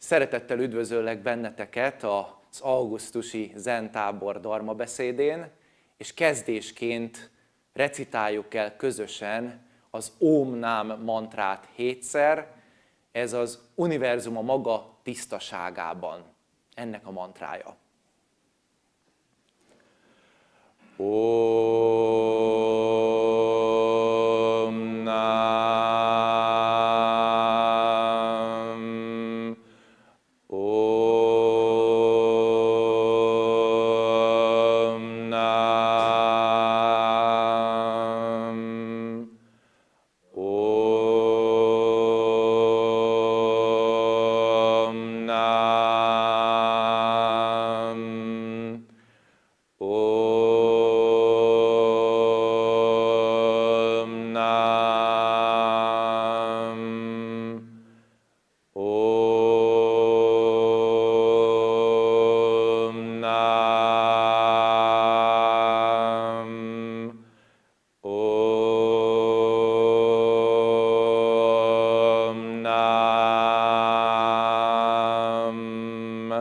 Szeretettel üdvözöllek benneteket az augusztusi Zen tábor dharmabeszédén, és kezdésként recitáljuk el közösen az Om Nám mantrát 7-szer, ez az univerzum a maga tisztaságában, ennek a mantrája. Om Nám, Om Nám, Om Nám, Om Nám, Om Nám, Om Nám,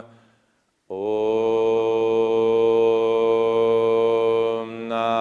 Om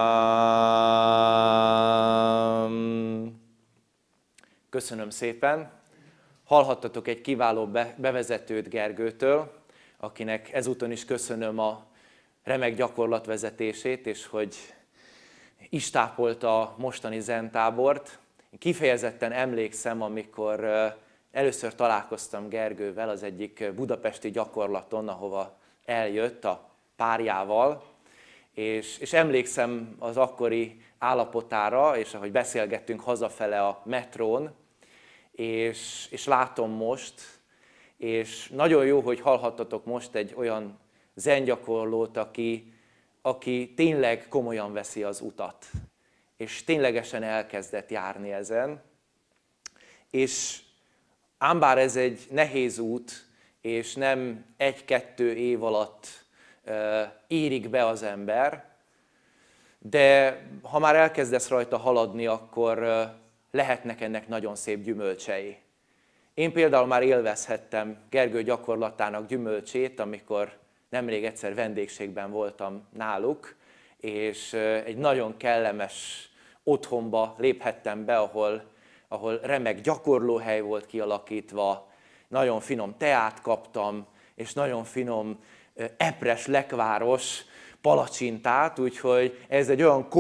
Nám. Köszönöm szépen! Hallhattatok egy kiváló bevezetőt Gergőtől, akinek ezúton is köszönöm a remek gyakorlatvezetését, és hogy istápolta a mostani Zen tábort. Én kifejezetten emlékszem, amikor először találkoztam Gergővel az egyik budapesti gyakorlaton, ahova eljött a párjával, és emlékszem az akkori állapotára, és ahogy beszélgettünk hazafele a metrón, és látom most, és nagyon jó, hogy hallhattatok most egy olyan zen gyakorlót, aki tényleg komolyan veszi az utat, és ténylegesen elkezdett járni ezen. És ám bár ez egy nehéz út, és nem 1-2 év alatt érik be az ember, de ha már elkezdesz rajta haladni, akkor lehetnek ennek nagyon szép gyümölcsei. Én például már élvezhettem Gergő gyakorlatának gyümölcsét, amikor nemrég egyszer vendégségben voltam náluk, és egy nagyon kellemes otthonba léphettem be, ahol remek gyakorlóhely volt kialakítva, nagyon finom teát kaptam, és nagyon finom epres lekváros palacsintát, úgyhogy ez egy olyan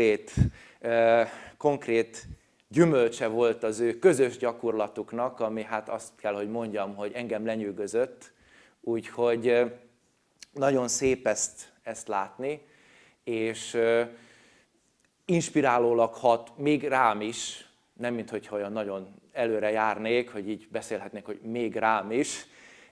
konkrét gyümölcse volt az ő közös gyakorlatuknak, ami hát azt kell, hogy mondjam, hogy engem lenyűgözött, úgyhogy nagyon szép ezt látni, és inspirálólag hat még rám is, nem minthogyha olyan nagyon előre járnék, hogy így beszélhetnék, hogy még rám is,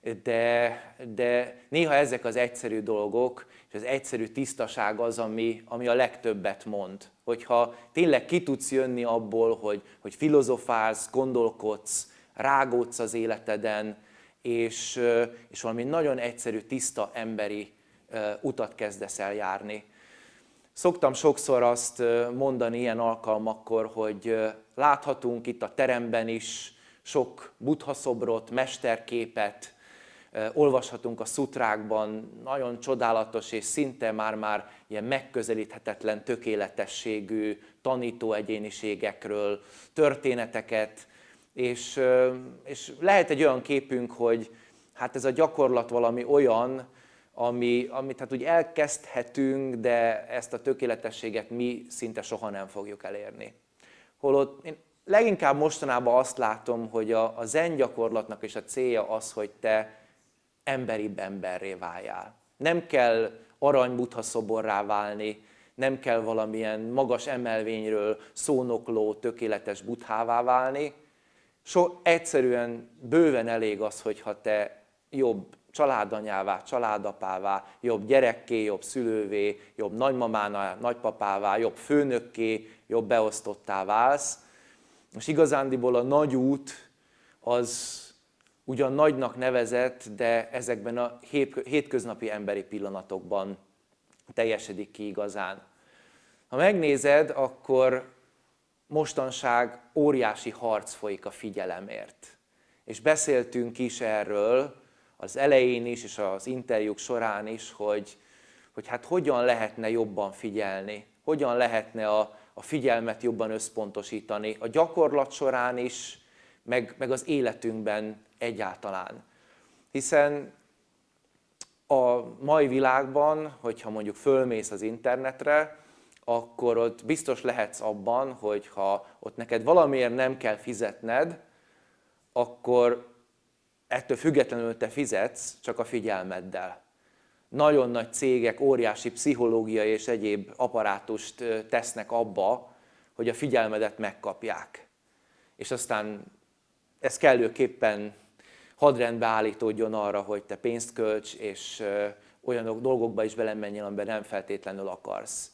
de néha ezek az egyszerű dolgok, és az egyszerű tisztaság az, ami a legtöbbet mond. Hogyha tényleg ki tudsz jönni abból, hogy filozofálsz, gondolkodsz, rágódsz az életeden, és valami nagyon egyszerű, tiszta, emberi utat kezdesz el járni. Szoktam sokszor azt mondani ilyen alkalmakkor, hogy láthatunk itt a teremben is sok Buddha szobrot, mesterképet, olvashatunk a szutrákban nagyon csodálatos és szinte már ilyen megközelíthetetlen tökéletességű tanító egyéniségekről, történeteket, és lehet egy olyan képünk, hogy hát ez a gyakorlat valami olyan, amit hát úgy elkezdhetünk, de ezt a tökéletességet mi szinte soha nem fogjuk elérni. Holott én leginkább mostanában azt látom, hogy a zen gyakorlatnak is a célja az, hogy te emberibb emberré váljál. Nem kell arany Buddha szoborrá válni, nem kell valamilyen magas emelvényről szónokló, tökéletes buddhává válni. Egyszerűen bőven elég az, hogyha te jobb családanyává, családapává, jobb gyerekké, jobb szülővé, jobb nagymamánál, nagypapává, jobb főnökké, jobb beosztottá válsz. És igazándiból a nagy út az ugyan nagynak nevezett, de ezekben a hétköznapi emberi pillanatokban teljesedik ki igazán. Ha megnézed, akkor mostanság óriási harc folyik a figyelemért. És beszéltünk is erről, az elején is, és az interjúk során is, hogy hát hogyan lehetne jobban figyelni, hogyan lehetne a figyelmet jobban összpontosítani, a gyakorlat során is, meg az életünkben egyáltalán. Hiszen a mai világban, hogyha mondjuk fölmész az internetre, akkor ott biztos lehetsz abban, hogy ha ott neked valamiért nem kell fizetned, akkor ettől függetlenül te fizetsz, csak a figyelmeddel. Nagyon nagy cégek óriási pszichológiai és egyéb apparátust tesznek abba, hogy a figyelmedet megkapják. És aztán ez kellőképpen hadrendbe állítódjon arra, hogy te pénzt költs, és olyan dolgokba is belemenjél, amiben nem feltétlenül akarsz.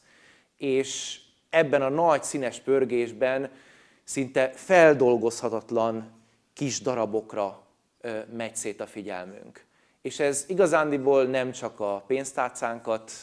És ebben a nagy színes pörgésben szinte feldolgozhatatlan kis darabokra megy szét a figyelmünk. És ez igazándiból nem csak a pénztárcánkat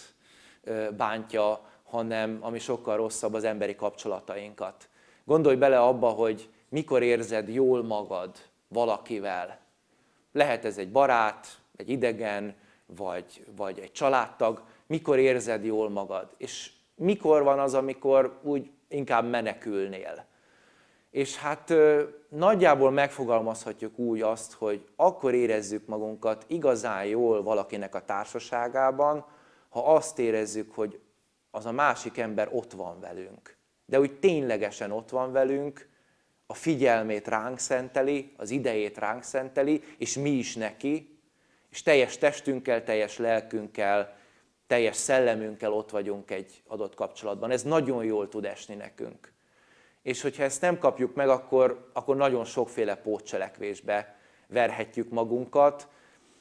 bántja, hanem, ami sokkal rosszabb, az emberi kapcsolatainkat. Gondolj bele abba, hogy mikor érzed jól magad valakivel. Lehet ez egy barát, egy idegen, vagy egy családtag. Mikor érzed jól magad? És mikor van az, amikor úgy inkább menekülnél? És hát nagyjából megfogalmazhatjuk úgy azt, hogy akkor érezzük magunkat igazán jól valakinek a társaságában, ha azt érezzük, hogy az a másik ember ott van velünk. De úgy ténylegesen ott van velünk, a figyelmét ránk szenteli, az idejét ránk szenteli, és mi is neki, és teljes testünkkel, teljes lelkünkkel, teljes szellemünkkel ott vagyunk egy adott kapcsolatban. Ez nagyon jól tud esni nekünk. És hogyha ezt nem kapjuk meg, akkor nagyon sokféle pótcselekvésbe verhetjük magunkat,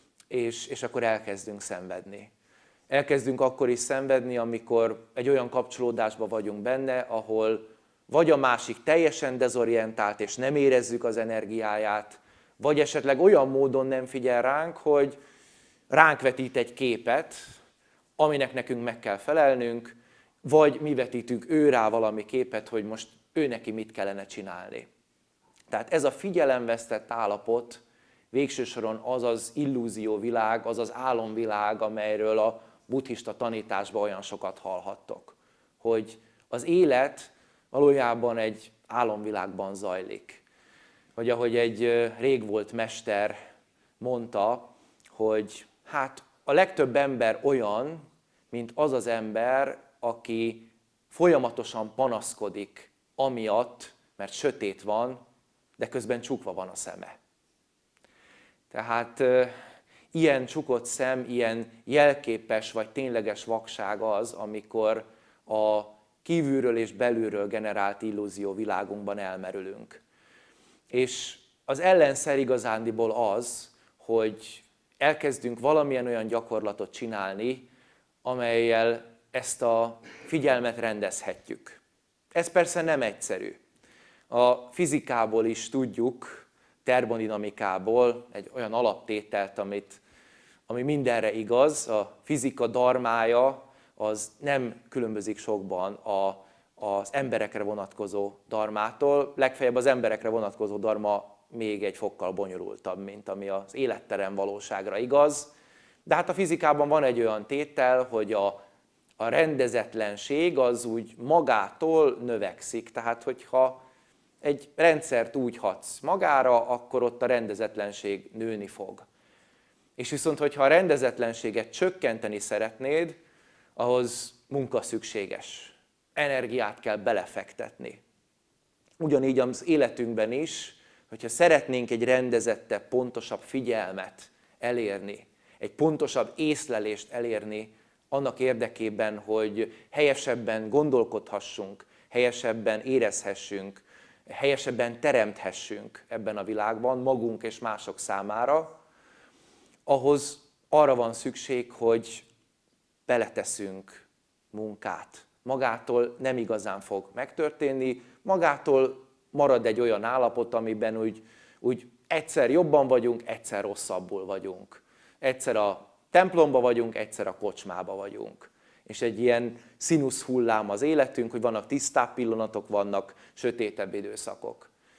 és akkor elkezdünk szenvedni. Elkezdünk akkor is szenvedni, amikor egy olyan kapcsolódásban vagyunk benne, ahol vagy a másik teljesen dezorientált, és nem érezzük az energiáját, vagy esetleg olyan módon nem figyel ránk, hogy ránk vetít egy képet, aminek nekünk meg kell felelnünk, vagy mi vetítünk ő rá valami képet, hogy most ő neki mit kellene csinálni. Tehát ez a figyelemvesztett állapot végső soron az az illúzióvilág, az az álomvilág, amelyről a buddhista tanításban olyan sokat hallhattok. Hogy az élet valójában egy álomvilágban zajlik. Vagy ahogy egy rég volt mester mondta, hogy hát a legtöbb ember olyan, mint az az ember, aki folyamatosan panaszkodik amiatt, mert sötét van, de közben csukva van a szeme. Tehát ilyen csukott szem, ilyen jelképes vagy tényleges vakság az, amikor a kívülről és belülről generált illúzió világunkban elmerülünk. És az ellenszer igazándiból az, hogy elkezdünk valamilyen olyan gyakorlatot csinálni, amellyel ezt a figyelmet rendezhetjük. Ez persze nem egyszerű. A fizikából is tudjuk, termodinamikából egy olyan alaptételt, ami mindenre igaz, a fizika dharmája az nem különbözik sokban az emberekre vonatkozó dharmától, legfeljebb az emberekre vonatkozó dharma még egy fokkal bonyolultabb, mint ami az életteren valóságra igaz. De hát a fizikában van egy olyan tétel, hogy a rendezetlenség az úgy magától növekszik. Tehát, hogyha egy rendszert úgy hatsz magára, akkor ott a rendezetlenség nőni fog. És viszont, hogyha a rendezetlenséget csökkenteni szeretnéd, ahhoz munka szükséges. Energiát kell belefektetni. Ugyanígy az életünkben is, hogyha szeretnénk egy rendezettebb, pontosabb figyelmet elérni, egy pontosabb észlelést elérni, annak érdekében, hogy helyesebben gondolkodhassunk, helyesebben érezhessünk, helyesebben teremthessünk ebben a világban, magunk és mások számára, ahhoz arra van szükség, hogy beleteszünk munkát. Magától nem igazán fog megtörténni, magától marad egy olyan állapot, amiben úgy egyszer jobban vagyunk, egyszer rosszabbul vagyunk. Egyszer a templomba vagyunk, egyszer a kocsmába vagyunk. És egy ilyen színusz hullám az életünk, hogy vannak tisztább pillanatok, vannak sötétebb időszakok.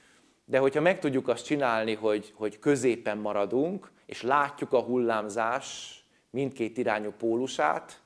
De hogyha meg tudjuk azt csinálni, hogy középen maradunk, és látjuk a hullámzás mindkét irányú pólusát,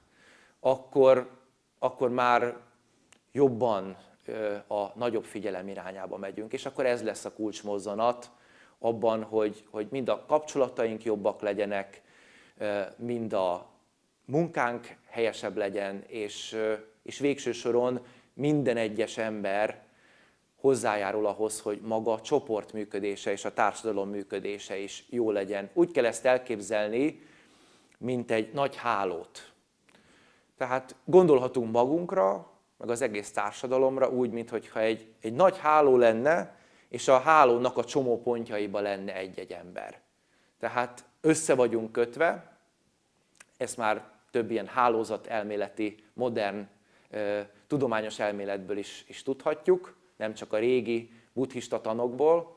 akkor már jobban a nagyobb figyelem irányába megyünk. És akkor ez lesz a kulcsmozzanat abban, hogy mind a kapcsolataink jobbak legyenek, mind a munkánk helyesebb legyen, és végső soron minden egyes ember hozzájárul ahhoz, hogy maga a csoport működése és a társadalom működése is jó legyen. Úgy kell ezt elképzelni, mint egy nagy hálót. Tehát gondolhatunk magunkra, meg az egész társadalomra úgy, mintha egy nagy háló lenne, és a hálónak a csomópontjaiba lenne egy-egy ember. Tehát össze vagyunk kötve, ezt már több ilyen hálózatelméleti, modern, tudományos elméletből is tudhatjuk, nem csak a régi buddhista tanokból.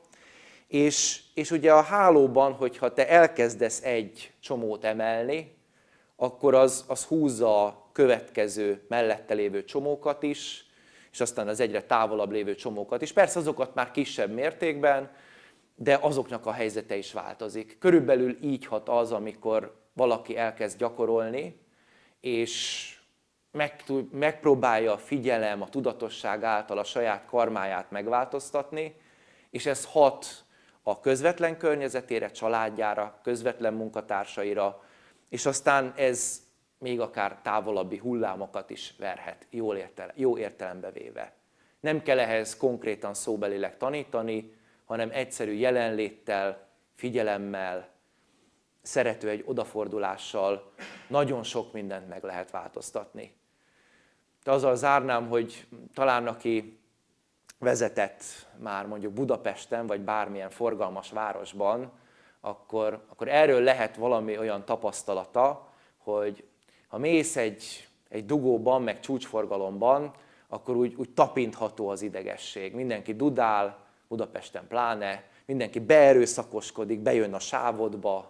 És ugye a hálóban, hogyha te elkezdesz egy csomót emelni, akkor az húzza a következő mellette lévő csomókat is, és aztán az egyre távolabb lévő csomókat is. Persze azokat már kisebb mértékben, de azoknak a helyzete is változik. Körülbelül így hat az, amikor valaki elkezd gyakorolni, és megpróbálja a figyelem, a tudatosság által a saját karmáját megváltoztatni, és ez hat a közvetlen környezetére, családjára, közvetlen munkatársaira, és aztán ez még akár távolabbi hullámokat is verhet, jó értelembe véve. Nem kell ehhez konkrétan szóbelileg tanítani, hanem egyszerű jelenléttel, figyelemmel, szerető egy odafordulással nagyon sok mindent meg lehet változtatni. De azzal zárnám, hogy talán aki vezetett már mondjuk Budapesten, vagy bármilyen forgalmas városban, akkor erről lehet valami olyan tapasztalata, hogy ha mész egy dugóban, meg csúcsforgalomban, akkor úgy tapintható az idegesség. Mindenki dudál, Budapesten pláne, mindenki beerőszakoskodik, bejön a sávodba,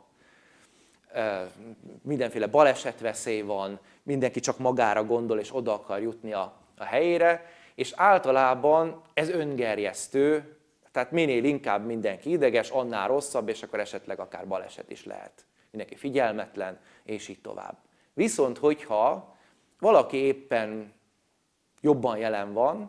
mindenféle balesetveszély van, mindenki csak magára gondol és oda akar jutni a helyére, és általában ez öngerjesztő, tehát minél inkább mindenki ideges, annál rosszabb, és akkor esetleg akár baleset is lehet. Mindenki figyelmetlen, és így tovább. Viszont, hogyha valaki éppen jobban jelen van,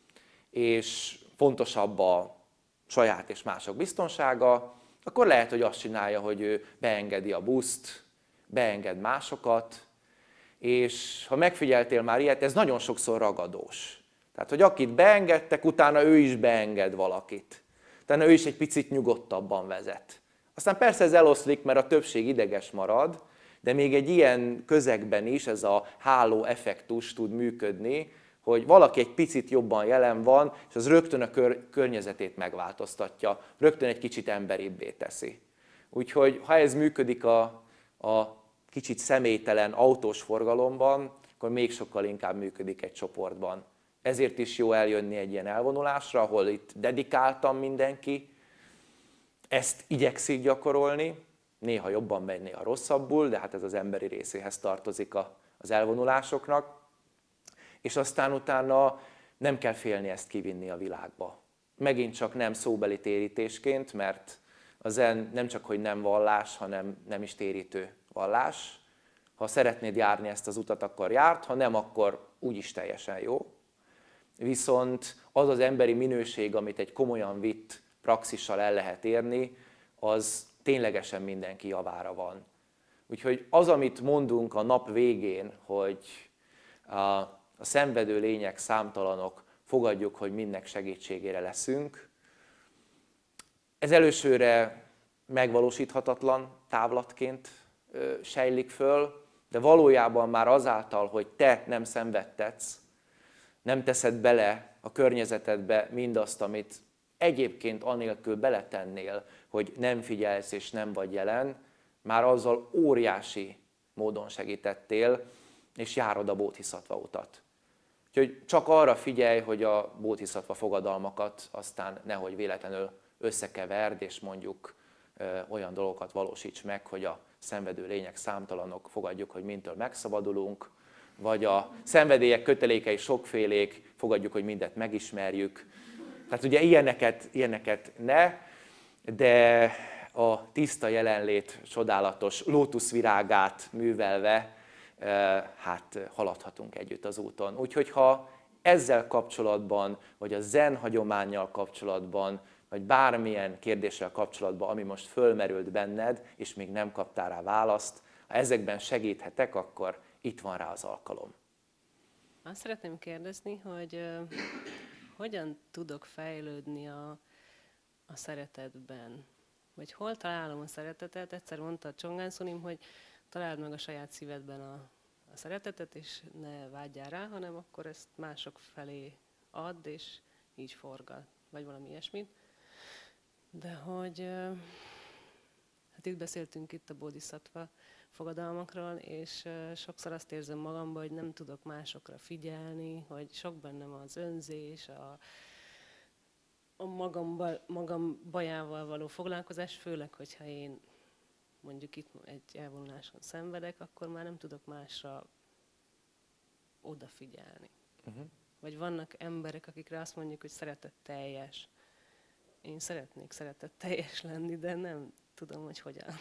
és fontosabb a saját és mások biztonsága, akkor lehet, hogy azt csinálja, hogy ő beengedi a buszt, beenged másokat, és ha megfigyeltél már ilyet, ez nagyon sokszor ragadós. Tehát, hogy akit beengedtek, utána ő is beenged valakit. Utána ő is egy picit nyugodtabban vezet. Aztán persze ez eloszlik, mert a többség ideges marad, de még egy ilyen közegben is ez a háló effektus tud működni, hogy valaki egy picit jobban jelen van, és az rögtön a környezetét megváltoztatja, rögtön egy kicsit emberibbé teszi. Úgyhogy ha ez működik a kicsit személytelen autós forgalomban, akkor még sokkal inkább működik egy csoportban. Ezért is jó eljönni egy ilyen elvonulásra, ahol itt dedikáltan mindenki ezt igyekszik gyakorolni, néha jobban megy, néha rosszabbul, de hát ez az emberi részéhez tartozik az elvonulásoknak. És aztán utána nem kell félni ezt kivinni a világba. Megint csak nem szóbeli térítésként, mert a zen nem csak, hogy nem vallás, hanem nem is térítő vallás. Ha szeretnéd járni ezt az utat, akkor járd, ha nem, akkor úgyis teljesen jó. Viszont az az emberi minőség, amit egy komolyan vitt praxissal el lehet érni, az ténylegesen mindenki javára van. Úgyhogy az, amit mondunk a nap végén, hogy a szenvedő lények számtalanok, fogadjuk, hogy mindnek segítségére leszünk. Ez elősőre megvalósíthatatlan távlatként sejlik föl, de valójában már azáltal, hogy te nem szenvedtetsz, nem teszed bele a környezetedbe mindazt, amit egyébként anélkül beletennél, hogy nem figyelsz és nem vagy jelen, már azzal óriási módon segítettél, és járod a bódhiszattva utat. Úgyhogy csak arra figyelj, hogy a bódhiszattva fogadalmakat aztán nehogy véletlenül összekeverd, és mondjuk olyan dolgokat valósíts meg, hogy a szenvedő lények számtalanok, fogadjuk, hogy mindentől megszabadulunk, vagy a szenvedélyek kötelékei sokfélék, fogadjuk, hogy mindet megismerjük. Tehát ugye ilyeneket ne, de a tiszta jelenlét csodálatos lótuszvirágát művelve, hát haladhatunk együtt az úton. Úgyhogy ha ezzel kapcsolatban, vagy a zen hagyománnyal kapcsolatban, vagy bármilyen kérdéssel kapcsolatban, ami most fölmerült benned, és még nem kaptál rá választ, ha ezekben segíthetek, akkor itt van rá az alkalom. Azt szeretném kérdezni, hogy hogyan tudok fejlődni a szeretetben? Vagy hol találom a szeretetet? Egyszer mondta a Csongán Szunim, hogy találd meg a saját szívedben a szeretetet, és ne vágyjál rá, hanem akkor ezt mások felé add, és így forgat. Vagy valami ilyesmit. De hogy, hát itt beszéltünk itt a bodhisattva fogadalmakról, és sokszor azt érzem magamban, hogy nem tudok másokra figyelni, hogy sok bennem az önzés, a magam bajával való foglalkozás, főleg, hogyha én mondjuk itt egy elvonuláson szenvedek, akkor már nem tudok másra odafigyelni. Vagy vannak emberek, akikre azt mondjuk, hogy szeretetteljes. Én szeretnék szeretetteljes lenni, de nem tudom, hogy hogyan.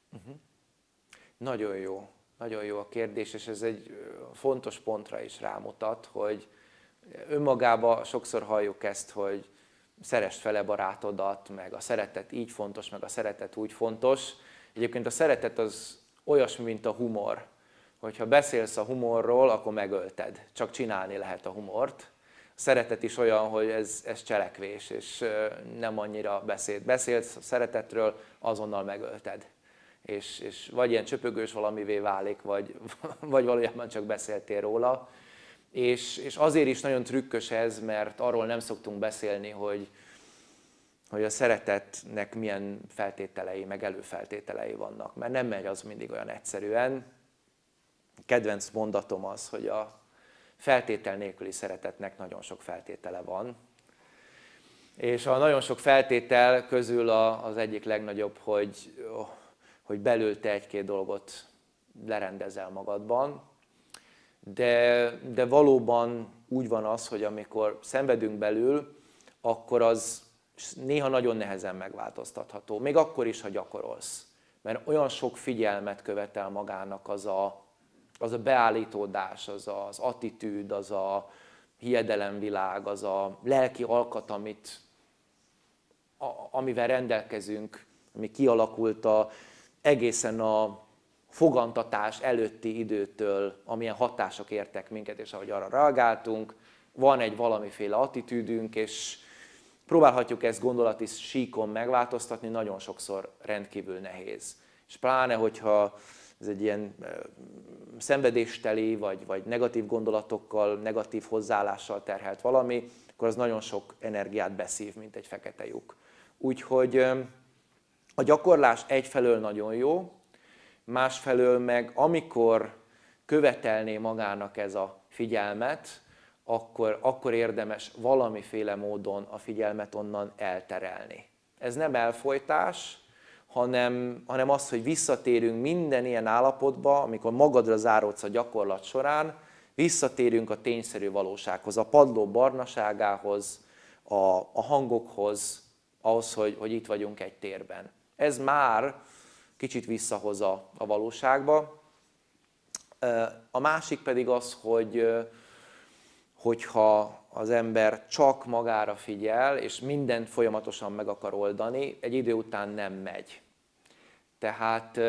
Nagyon jó a kérdés, és ez egy fontos pontra is rámutat, hogy önmagában sokszor halljuk ezt, hogy szeresd fele barátodat, meg a szeretet így fontos, meg a szeretet úgy fontos. Egyébként a szeretet az olyasmi, mint a humor. Hogyha beszélsz a humorról, akkor megölted. Csak csinálni lehet a humort. A szeretet is olyan, hogy ez cselekvés, és nem annyira beszéd. Beszélsz a szeretetről, azonnal megölted. És vagy ilyen csöpögős valamivé válik, vagy valójában csak beszéltél róla. És azért is nagyon trükkös ez, mert arról nem szoktunk beszélni, hogy a szeretetnek milyen feltételei, meg előfeltételei vannak. Mert nem megy az mindig olyan egyszerűen. Kedvenc mondatom az, hogy a feltétel nélküli szeretetnek nagyon sok feltétele van. És a nagyon sok feltétel közül az egyik legnagyobb, hogy belül te egy-két dolgot lerendezel magadban. De valóban úgy van az, hogy amikor szenvedünk belül, akkor az néha nagyon nehezen megváltoztatható. Még akkor is, ha gyakorolsz. Mert olyan sok figyelmet követel magának az a beállítódás, az az attitűd, az a hiedelemvilág, az a lelki alkat, amivel rendelkezünk, ami kialakult egészen a fogantatás előtti időtől, amilyen hatások értek minket, és ahogy arra reagáltunk, van egy valamiféle attitűdünk, és próbálhatjuk ezt gondolati síkon megváltoztatni, nagyon sokszor rendkívül nehéz. És pláne, hogyha ez egy ilyen szenvedésteli, vagy negatív gondolatokkal, negatív hozzáállással terhelt valami, akkor az nagyon sok energiát beszív, mint egy fekete lyuk. Úgyhogy a gyakorlás egyfelől nagyon jó, másfelől meg amikor követelné magának ez a figyelmet, akkor érdemes valamiféle módon a figyelmet onnan elterelni. Ez nem elfojtás, hanem az, hogy visszatérünk minden ilyen állapotba, amikor magadra záródsz a gyakorlat során, visszatérünk a tényszerű valósághoz, a padló barnaságához, a hangokhoz, ahhoz, hogy itt vagyunk egy térben. Ez már kicsit visszahoz a valóságba. A másik pedig az, hogyha az ember csak magára figyel, és mindent folyamatosan meg akar oldani, egy idő után nem megy. Tehát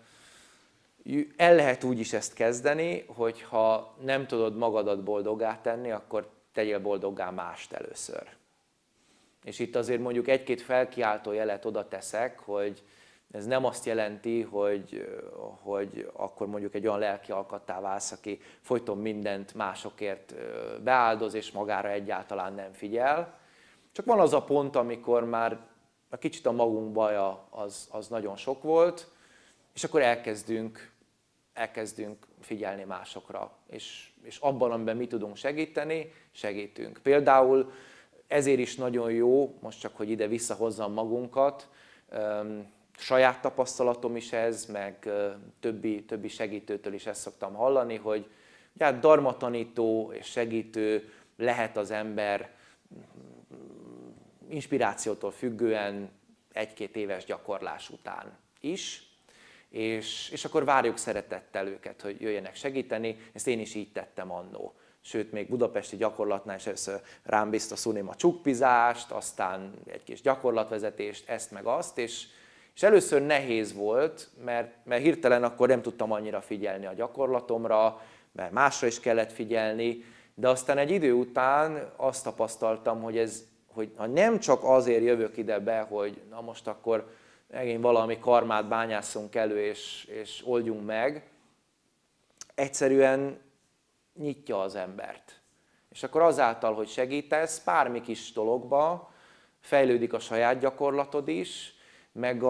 el lehet úgy is ezt kezdeni, hogyha nem tudod magadat boldoggá tenni, akkor tegyél boldoggá mást először. És itt azért mondjuk egy-két felkiáltó jelet oda teszek, hogy ez nem azt jelenti, hogy akkor mondjuk egy olyan lelki alkattá válsz, aki folyton mindent másokért beáldoz, és magára egyáltalán nem figyel. Csak van az a pont, amikor már a kicsit a magunk baja az nagyon sok volt, és akkor elkezdünk figyelni másokra. És abban, amiben mi tudunk segíteni, segítünk. Például ezért is nagyon jó, most csak, hogy ide visszahozzam magunkat, saját tapasztalatom is ez, meg többi segítőtől is ezt szoktam hallani, hogy hát dharma tanító és segítő lehet az ember inspirációtól függően 1-2 éves gyakorlás után is, és akkor várjuk szeretettel őket, hogy jöjjenek segíteni. Ezt én is így tettem annó. Sőt, még budapesti gyakorlatnál is először rám bízta Szunim a csukpizást, aztán egy kis gyakorlatvezetést, ezt meg azt, és először nehéz volt, mert hirtelen akkor nem tudtam annyira figyelni a gyakorlatomra, mert másra is kellett figyelni, de aztán egy idő után azt tapasztaltam, hogy ha nem csak azért jövök ide be, hogy na most akkor megint valami karmát bányásszunk elő és oldjunk meg, egyszerűen nyitja az embert. És akkor azáltal, hogy segítesz, bármi kis dologba fejlődik a saját gyakorlatod is, meg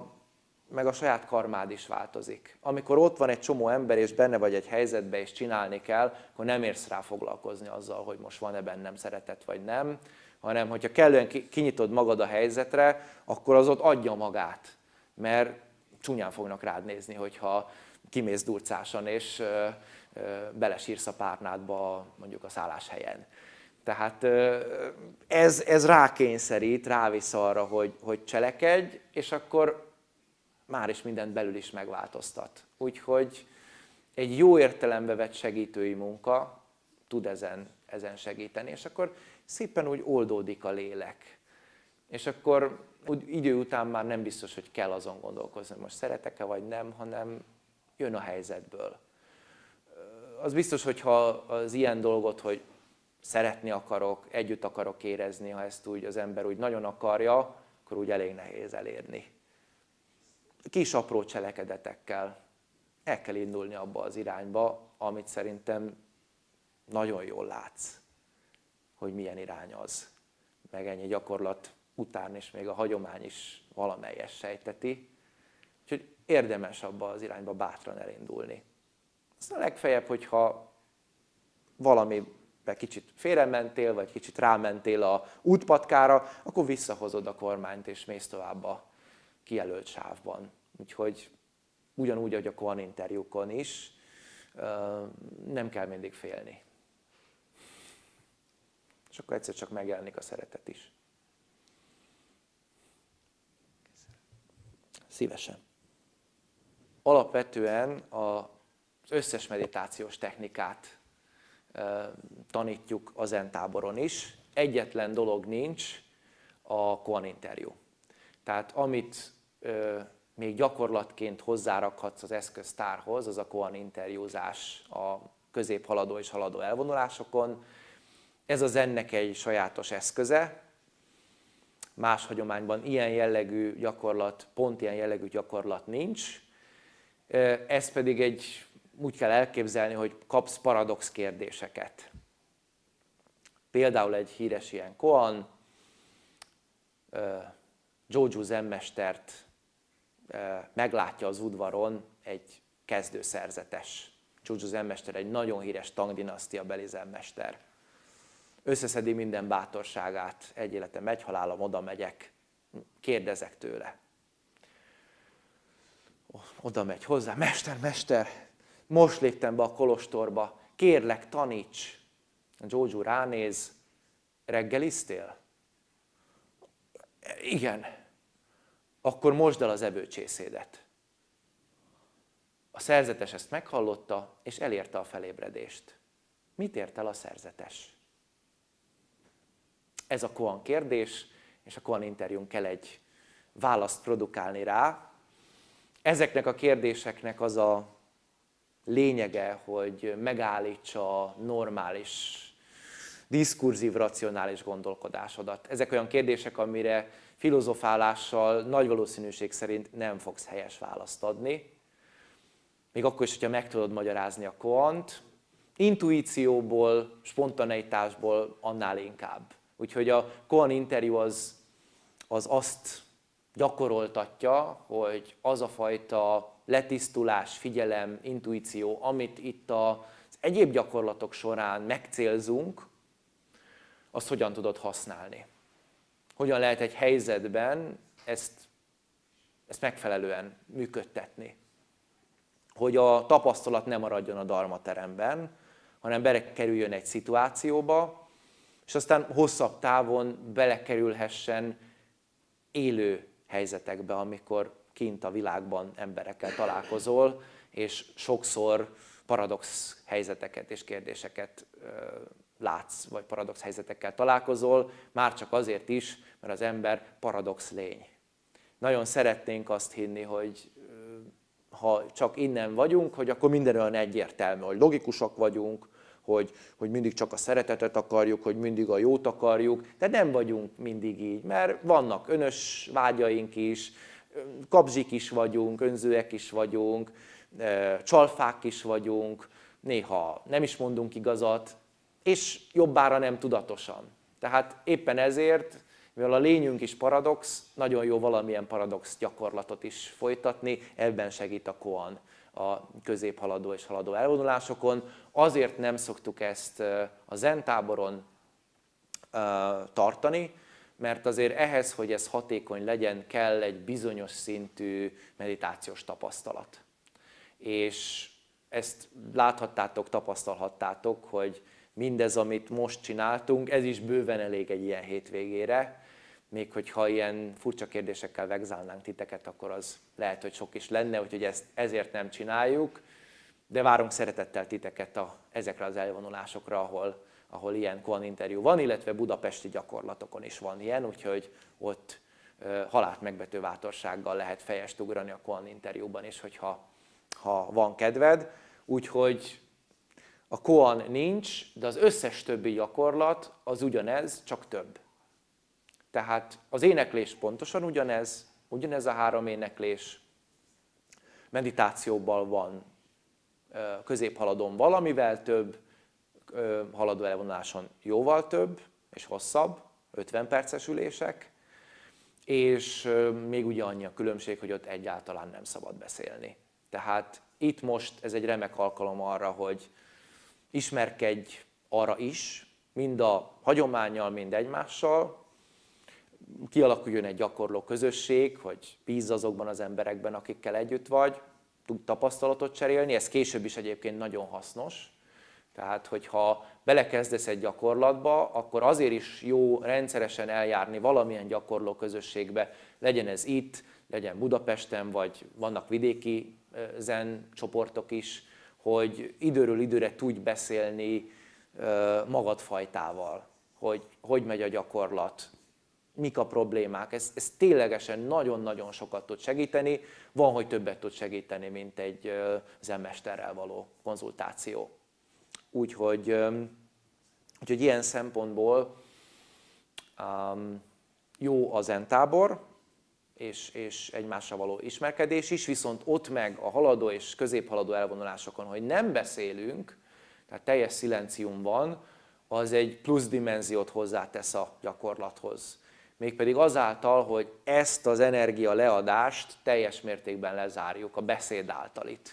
a saját karmád is változik. Amikor ott van egy csomó ember, és benne vagy egy helyzetbe, és csinálni kell, akkor nem érsz rá foglalkozni azzal, hogy most van-e bennem szeretet, vagy nem, hanem hogyha kellően kinyitod magad a helyzetre, akkor az ott adja magát. Mert csúnyán fognak rád nézni, hogyha kimész durcásan, és belesírsz a párnádba mondjuk a szálláshelyen. Tehát ez rákényszerít, rávisz arra, hogy cselekedj, és akkor már is mindent belül is megváltoztat. Úgyhogy egy jó értelembe vett segítői munka tud ezen segíteni, és akkor szépen úgy oldódik a lélek. És akkor úgy idő után már nem biztos, hogy kell azon gondolkozni, hogy most szeretek-e vagy nem, hanem jön a helyzetből. Az biztos, hogyha az ilyen dolgot, hogy szeretni akarok, együtt akarok érezni, ha ezt úgy az ember úgy nagyon akarja, akkor úgy elég nehéz elérni. Kis apró cselekedetekkel el kell indulni abba az irányba, amit szerintem nagyon jól látsz, hogy milyen irány az. Meg ennyi gyakorlat után is még a hagyomány is valamelyest sejteti. Úgyhogy érdemes abba az irányba bátran elindulni. Aztán a legfeljebb, hogyha valamiben kicsit félrementél, vagy kicsit rámentél a útpatkára, akkor visszahozod a kormányt, és mész tovább a kijelölt sávban. Úgyhogy ugyanúgy, ahogy a Koan interjúkon is, nem kell mindig félni. És akkor egyszer csak megjelenik a szeretet is. Szívesen. Alapvetően az összes meditációs technikát tanítjuk a Zen táboron is. Egyetlen dolog nincs, a Koan interjú. Tehát amit még gyakorlatként hozzárakhatsz az eszköztárhoz, az a Koan interjúzás a középhaladó és haladó elvonulásokon. Ez a Zennek egy sajátos eszköze. Más hagyományban ilyen jellegű gyakorlat, pont ilyen jellegű gyakorlat nincs. Ez pedig úgy kell elképzelni, hogy kapsz paradox kérdéseket. Például egy híres ilyen koan, Joju zenmestert meglátja az udvaron egy kezdőszerzetes. Joju zenmester egy nagyon híres Tang dinasztia beli zenmester. Összeszedi minden bátorságát, egy életem, egy halálom, oda megyek, kérdezek tőle. Oda megy hozzá, mester, most léptem be a kolostorba, kérlek, taníts. A Joju ránéz, reggeliztél? Igen. Akkor mosd el az ebőcsészédet. A szerzetes ezt meghallotta, és elérte a felébredést. Mit ért el a szerzetes? Ez a koan kérdés, és a koan interjún kell egy választ produkálni rá. Ezeknek a kérdéseknek az a lényege, hogy megállítsa a normális, diszkurzív, racionális gondolkodásodat. Ezek olyan kérdések, amire filozofálással nagy valószínűség szerint nem fogsz helyes választ adni. Még akkor is, hogyha meg tudod magyarázni a koant, intuícióból, spontaneitásból annál inkább. Úgyhogy a koan interjú az azt gyakoroltatja, hogy az a fajta letisztulás, figyelem, intuíció, amit itt az egyéb gyakorlatok során megcélzunk, azt hogyan tudod használni. Hogyan lehet egy helyzetben ezt megfelelően működtetni. Hogy a tapasztalat ne maradjon a dharma teremben, hanem belekerüljön egy szituációba, és aztán hosszabb távon belekerülhessen élő helyzetekbe, amikor kint a világban emberekkel találkozol, és sokszor paradox helyzeteket és kérdéseket látsz, vagy paradox helyzetekkel találkozol, már csak azért is, mert az ember paradox lény. Nagyon szeretnénk azt hinni, hogy ha csak innen vagyunk, hogy akkor minden olyan egyértelmű, hogy logikusak vagyunk, hogy mindig csak a szeretetet akarjuk, hogy mindig a jót akarjuk, de nem vagyunk mindig így, mert vannak önös vágyaink is, kapzsik is vagyunk, önzőek is vagyunk, csalfák is vagyunk, néha nem is mondunk igazat, és jobbára nem tudatosan. Tehát éppen ezért, mivel a lényünk is paradox, nagyon jó valamilyen paradox gyakorlatot is folytatni, ebben segít a koan a középhaladó és haladó elvonulásokon. Azért nem szoktuk ezt a zen táboron tartani, mert azért ehhez, hogy ez hatékony legyen, kell egy bizonyos szintű meditációs tapasztalat. És ezt láthattátok, tapasztalhattátok, hogy mindez, amit most csináltunk, ez is bőven elég egy ilyen hétvégére. Még hogyha ilyen furcsa kérdésekkel vegzálnánk titeket, akkor az lehet, hogy sok is lenne, úgyhogy ezt ezért nem csináljuk. De várunk szeretettel titeket ezekre az elvonulásokra, ahol ilyen koan interjú van, illetve budapesti gyakorlatokon is van ilyen, úgyhogy ott halált megvető bátorsággal lehet fejest ugrani a koan interjúban is, hogyha van kedved. Úgyhogy a koan nincs, de az összes többi gyakorlat az ugyanez, csak több. Tehát az éneklés pontosan ugyanez a 3 éneklés, meditációban van, középhaladón valamivel több, haladó elvonuláson jóval több és hosszabb, 50 perces ülések, és még ugye annyi a különbség, hogy ott egyáltalán nem szabad beszélni. Tehát itt most ez egy remek alkalom arra, hogy ismerkedj arra is, mind a hagyománnyal, mind egymással, kialakuljon egy gyakorló közösség, hogy bízz azokban az emberekben, akikkel együtt vagy, tud tapasztalatot cserélni, ez később is egyébként nagyon hasznos. Tehát, hogyha belekezdesz egy gyakorlatba, akkor azért is jó rendszeresen eljárni valamilyen gyakorló közösségbe, legyen ez itt, legyen Budapesten, vagy vannak vidéki zen csoportok is, hogy időről időre tudj beszélni magadfajtával, hogy megy a gyakorlat, mik a problémák. Ez ténylegesen nagyon-nagyon sokat tud segíteni, van, hogy többet tud segíteni, mint egy zenmesterrel való konzultáció. Úgyhogy ilyen szempontból jó a zentábor, és egymással való ismerkedés is, viszont ott meg a haladó és középhaladó elvonulásokon, hogy nem beszélünk, tehát teljes szilencium van, az egy plusz dimenziót hozzátesz a gyakorlathoz. Mégpedig azáltal, hogy ezt az energia leadást teljes mértékben lezárjuk a beszéd által itt.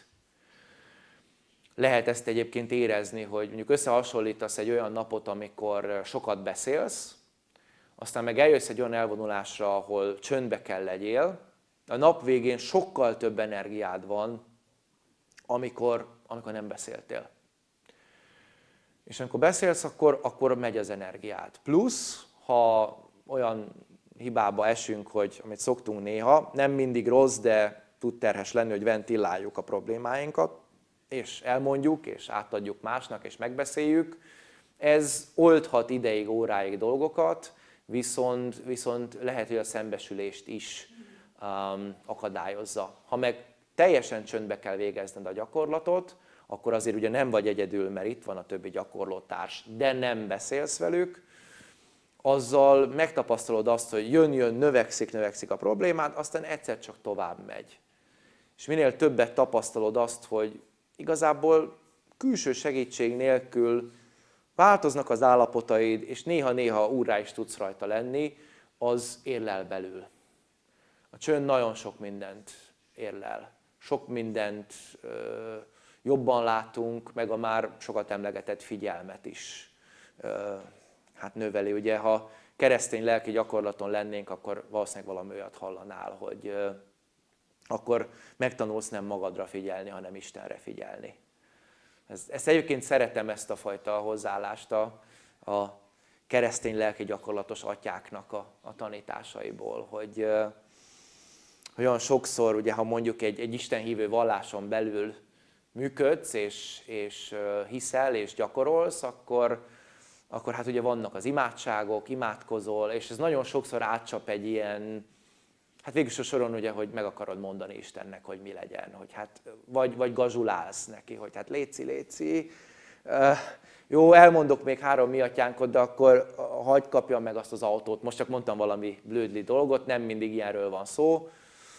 Lehet ezt egyébként érezni, hogy mondjuk összehasonlítasz egy olyan napot, amikor sokat beszélsz, aztán meg eljössz egy olyan elvonulásra, ahol csöndbe kell legyél, a nap végén sokkal több energiád van, amikor nem beszéltél. És amikor beszélsz, akkor megy az energiád. Plusz, ha olyan hibába esünk, hogy amit szoktunk néha, nem mindig rossz, de tud terhes lenni, hogy ventiláljuk a problémáinkat, és elmondjuk, és átadjuk másnak, és megbeszéljük. Ez oldhat ideig, óráig dolgokat, viszont lehet, hogy a szembesülést is akadályozza. Ha meg teljesen csöndbe kell végezned a gyakorlatot, akkor azért ugye nem vagy egyedül, mert itt van a többi gyakorlótárs, de nem beszélsz velük, azzal megtapasztalod azt, hogy jön, növekszik a problémád, aztán egyszer csak tovább megy. És minél többet tapasztalod azt, hogy igazából külső segítség nélkül változnak az állapotaid, és néha-néha úrrá is tudsz rajta lenni, az érlel belül. A csönd nagyon sok mindent érlel. Sok mindent jobban látunk, meg a már sokat emlegetett figyelmet is növeli. Ugye, ha keresztény lelki gyakorlaton lennénk, akkor valószínűleg valami olyat hallanál, hogy akkor megtanulsz nem magadra figyelni, hanem Istenre figyelni. Ezt egyébként szeretem, ezt a fajta hozzáállást a keresztény lelki gyakorlatos atyáknak a tanításaiból, hogy olyan sokszor, ugye, ha mondjuk egy istenhívő valláson belül működsz, és hiszel, és gyakorolsz, akkor hát ugye vannak az imádságok, imádkozol, és ez nagyon sokszor átcsap egy ilyen, hát végülis a soron ugye, hogy meg akarod mondani Istennek, hogy mi legyen, hogy hát vagy gazsulálsz neki, hogy hát léci, jó, elmondok még 3 mi atyánkot, de akkor hagyd kapjam meg azt az autót. Most csak mondtam valami blödli dolgot, nem mindig ilyenről van szó.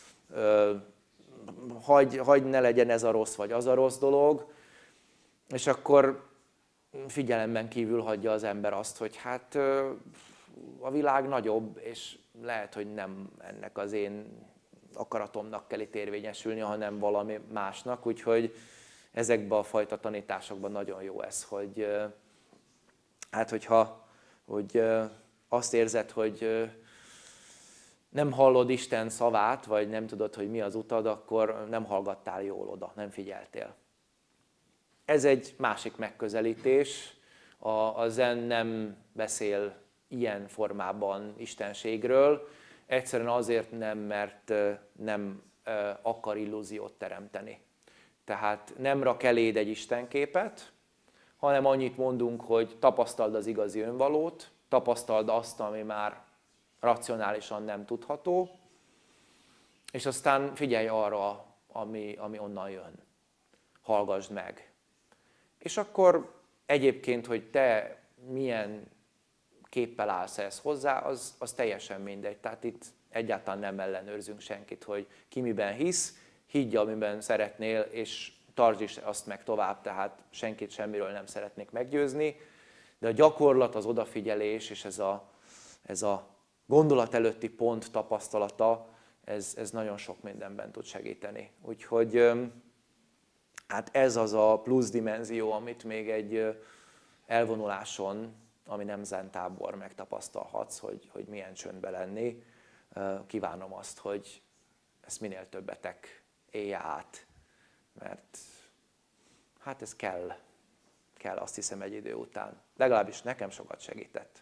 Hagy ne legyen ez a rossz vagy az a rossz dolog, és akkor figyelemben kívül hagyja az ember azt, hogy hát a világ nagyobb, és lehet, hogy nem ennek az én akaratomnak kell itt érvényesülni, hanem valami másnak, úgyhogy ezekben a fajta tanításokban nagyon jó ez, hogy hát hogy azt érzed, hogy nem hallod Isten szavát, vagy nem tudod, hogy mi az utad, akkor nem hallgattál jól oda, nem figyeltél. Ez egy másik megközelítés. A zen nem beszél ilyen formában istenségről, egyszerűen azért nem, mert nem akar illúziót teremteni. Tehát nem rak eléd egy istenképet, hanem annyit mondunk, hogy tapasztald az igazi önvalót, tapasztald azt, ami már racionálisan nem tudható, és aztán figyelj arra, ami onnan jön. Hallgasd meg. És akkor egyébként, hogy te milyen képpel állsz ehhez hozzá, az teljesen mindegy. Tehát itt egyáltalán nem ellenőrzünk senkit, hogy ki miben hisz, higgy, amiben szeretnél, és tartsd is azt meg tovább, tehát senkit semmiről nem szeretnék meggyőzni, de a gyakorlat, az odafigyelés és ez a gondolat előtti pont tapasztalata, ez nagyon sok mindenben tud segíteni. Úgyhogy hát ez az a plusz dimenzió, amit még egy elvonuláson, ami nem zen tábor, megtapasztalhatsz, hogy milyen csöndbe lenni. Kívánom azt, hogy ezt minél többetek élje át, mert hát ez kell azt hiszem egy idő után. Legalábbis nekem sokat segített.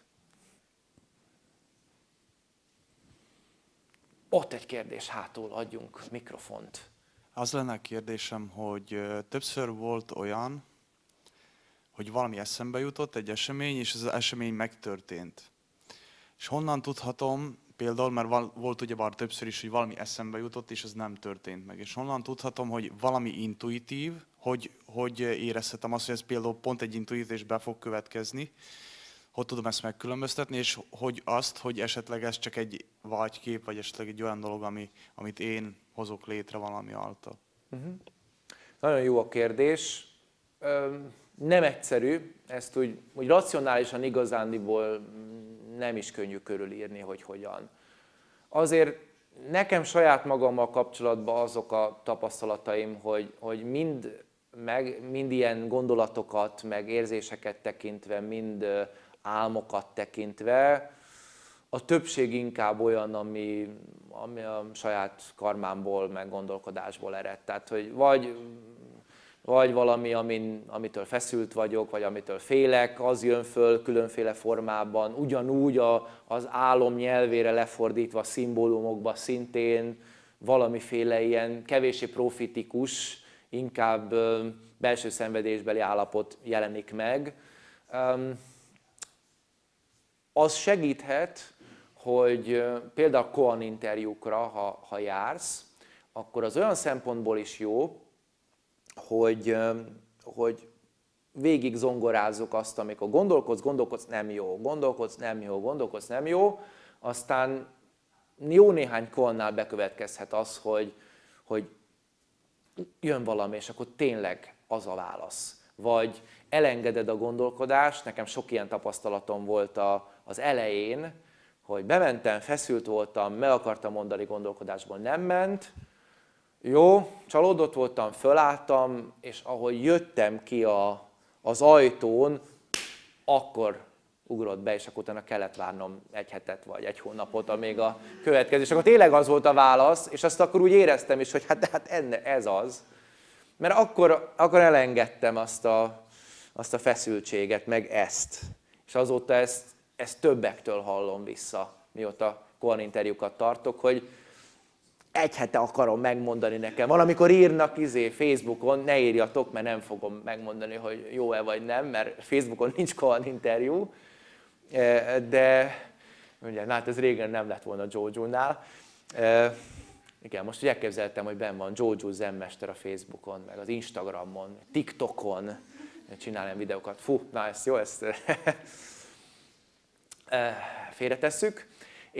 Ott egy kérdés hátul, adjunk mikrofont. Az lenne a kérdésem, hogy többször volt olyan, hogy valami eszembe jutott, egy esemény, és ez az esemény megtörtént. És honnan tudhatom, például, mert volt ugyebár többször is, hogy valami eszembe jutott, és ez nem történt meg. És honnan tudhatom, hogy valami intuitív, hogy érezhetem azt, hogy ez például pont egy intuitív, és be fog következni, hogy tudom ezt megkülönböztetni, és hogy esetleg ez csak egy vágykép, vagy esetleg egy olyan dolog, amit én hozok létre valami által. Nagyon jó a kérdés. Nem egyszerű, ezt úgy racionálisan igazándiból nem is könnyű körülírni, hogy hogyan. Azért nekem saját magammal kapcsolatban azok a tapasztalataim, hogy mind ilyen gondolatokat, meg érzéseket tekintve, mind álmokat tekintve, a többség inkább olyan, ami a saját karmámból, meg gondolkodásból ered. Tehát, hogy vagy valami, amitől feszült vagyok, vagy amitől félek, az jön föl különféle formában, ugyanúgy az álom nyelvére lefordítva szimbólumokba szintén valamiféle ilyen kevéssé profitikus, inkább belső szenvedésbeli állapot jelenik meg. Az segíthet, hogy például koan interjúkra, ha jársz, akkor az olyan szempontból is jó, hogy végig zongorázzuk azt, amikor gondolkodsz, nem jó, gondolkodsz, nem jó, aztán jó néhány koannál bekövetkezhet az, hogy jön valami, és akkor tényleg az a válasz. Vagy elengeded a gondolkodást, nekem sok ilyen tapasztalatom volt az elején, hogy bementem, feszült voltam, meg akartam mondani gondolkodásból, nem ment, jó, csalódott voltam, fölálltam, és ahogy jöttem ki az ajtón, akkor ugrott be, és akkor utána kellett várnom 1 hetet vagy 1 hónapot, amíg a következő. És akkor tényleg az volt a válasz, és azt akkor úgy éreztem is, hogy hát ez az. Mert akkor elengedtem azt a feszültséget, meg ezt. És azóta ezt ezt többektől hallom vissza, mióta Koan interjúkat tartok, hogy egy hete akarom megmondani nekem. Valamikor írnak Facebookon, ne írjatok, mert nem fogom megmondani, hogy jó-e vagy nem, mert Facebookon nincs Koan interjú, de ugye, hát ez régen nem lett volna Jojo-nál. Igen, most úgy elképzeltem, hogy benn van Jojo zenmester a Facebookon, meg az Instagramon, TikTokon, csinálni videókat. Fú, na ezt jó, ezt félretesszük.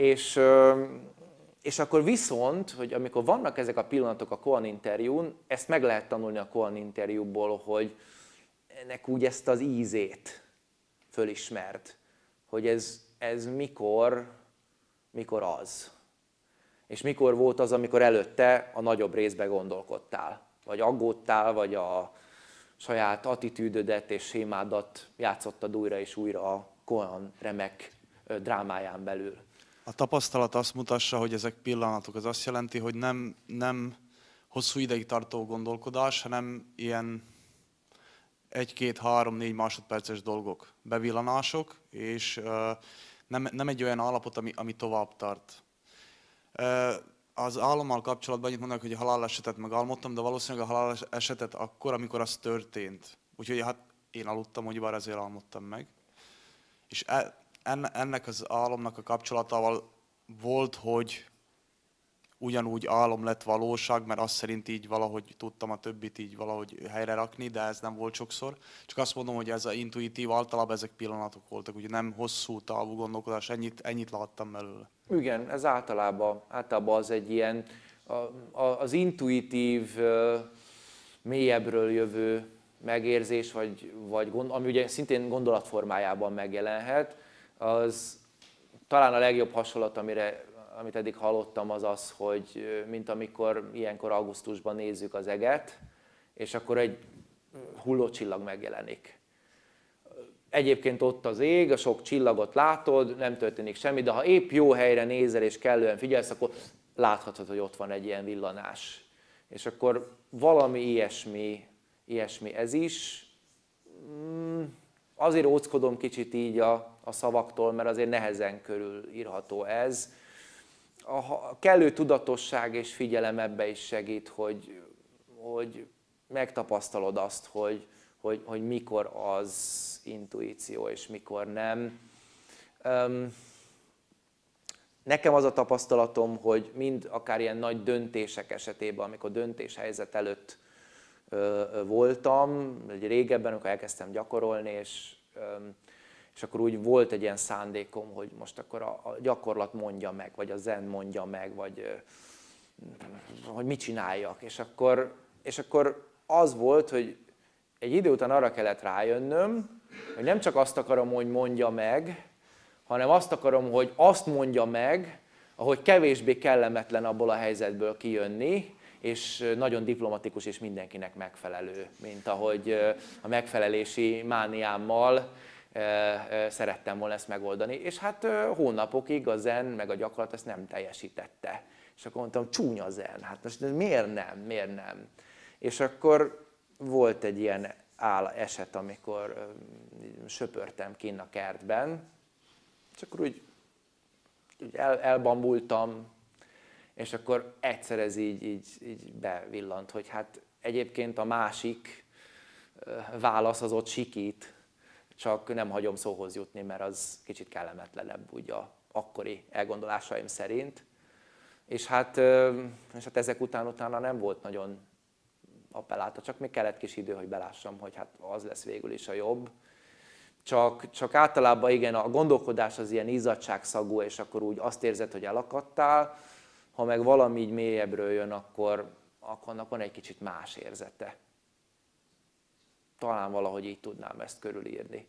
És akkor viszont, hogy amikor vannak ezek a pillanatok a Koan interjún, ezt meg lehet tanulni a Koan interjúból, hogy ennek úgy ezt az ízét fölismerd, hogy ez mikor az. És mikor volt az, amikor előtte a nagyobb részbe gondolkodtál, vagy aggódtál, vagy a saját attitűdödet és sémádat játszottad újra és újra a Koan remek drámáján belül. A tapasztalat azt mutassa, hogy ezek pillanatok. Ez azt jelenti, hogy nem hosszú ideig tartó gondolkodás, hanem ilyen 1, 2, 3, 4 másodperces dolgok, bevillanások, és nem egy olyan állapot, ami tovább tart. Az álommal kapcsolatban annyit mondanak, hogy a halálesetet megálmodtam, de valószínűleg a halálesetet akkor, amikor az történt. Úgyhogy hát én aludtam, ugyebár ezért álmodtam meg. És ennek az álomnak a kapcsolatával volt, hogy ugyanúgy álom lett valóság, mert azt szerint így valahogy tudtam a többit így valahogy helyre rakni, de ez nem volt sokszor. Csak azt mondom, hogy ez az intuitív, általában ezek pillanatok voltak, ugye nem hosszú távú gondolkodás, ennyit láttam belőle. Igen, ez általában az egy ilyen, az intuitív, mélyebbről jövő megérzés, ami ugye szintén gondolatformájában megjelenhet, az talán a legjobb hasonlat, amit eddig hallottam, az az, hogy mint amikor ilyenkor augusztusban nézzük az eget, és akkor egy hullócsillag megjelenik. Egyébként ott az ég, a sok csillagot látod, nem történik semmi, de ha épp jó helyre nézel és kellően figyelsz, akkor láthatod, hogy ott van egy ilyen villanás. És akkor valami ilyesmi ez is. Azért óckodom kicsit így a szavaktól, mert azért nehezen körülírható ez. A kellő tudatosság és figyelem ebbe is segít, hogy megtapasztalod azt, hogy mikor az intuíció és mikor nem. Nekem az a tapasztalatom, hogy mind akár ilyen nagy döntések esetében, amikor döntéshelyzet előtt voltam, régebben, amikor elkezdtem gyakorolni, és akkor úgy volt egy ilyen szándékom, hogy most akkor a gyakorlat mondja meg, vagy a zen mondja meg, vagy hogy mit csináljak. És akkor az volt, hogy egy idő után arra kellett rájönnöm, hogy nem csak azt akarom, hogy mondja meg, hanem azt akarom, hogy azt mondja meg, ahogy kevésbé kellemetlen abból a helyzetből kijönni, és nagyon diplomatikus és mindenkinek megfelelő, mint ahogy a megfelelési mániámmal szerettem volna ezt megoldani. És hát hónapokig a zen, meg a gyakorlat ezt nem teljesítette. És akkor mondtam, csúnya zen, hát most miért nem? És akkor volt egy ilyen eset, amikor söpörtem kinn a kertben, és akkor úgy elbambultam, és akkor egyszer ez így bevillant, hogy hát egyébként a másik válasz az ott sikít, csak nem hagyom szóhoz jutni, mert az kicsit kellemetlenebb úgy a akkori elgondolásaim szerint. És hát ezek utána nem volt nagyon appellálta, csak még kellett kis idő, hogy belássam, hogy hát az lesz végül is a jobb. Csak általában igen, a gondolkodás az ilyen izzadságszagú, és akkor úgy azt érzed, hogy elakadtál, ha meg valami így mélyebbről jön, akkor annak van egy kicsit más érzete. Talán valahogy így tudnám ezt körülírni.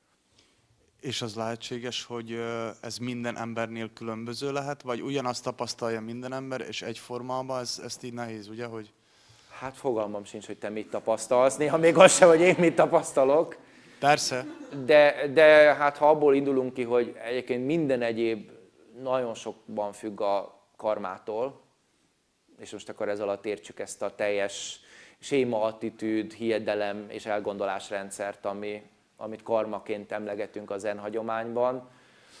És az lehetséges, hogy ez minden embernél különböző lehet, vagy ugyanazt tapasztalja minden ember, és egyformában ezt így nehéz, ugye? Hogy... Hát fogalmam sincs, hogy te mit tapasztalsz, néha még az sem, hogy én mit tapasztalok. Persze. De hát ha abból indulunk ki, hogy egyébként minden egyéb nagyon sokban függ a karmától, és most akkor ez alatt értsük ezt a teljes séma, attitűd, hiedelem és elgondolásrendszert, amit karmaként emlegetünk a zen hagyományban,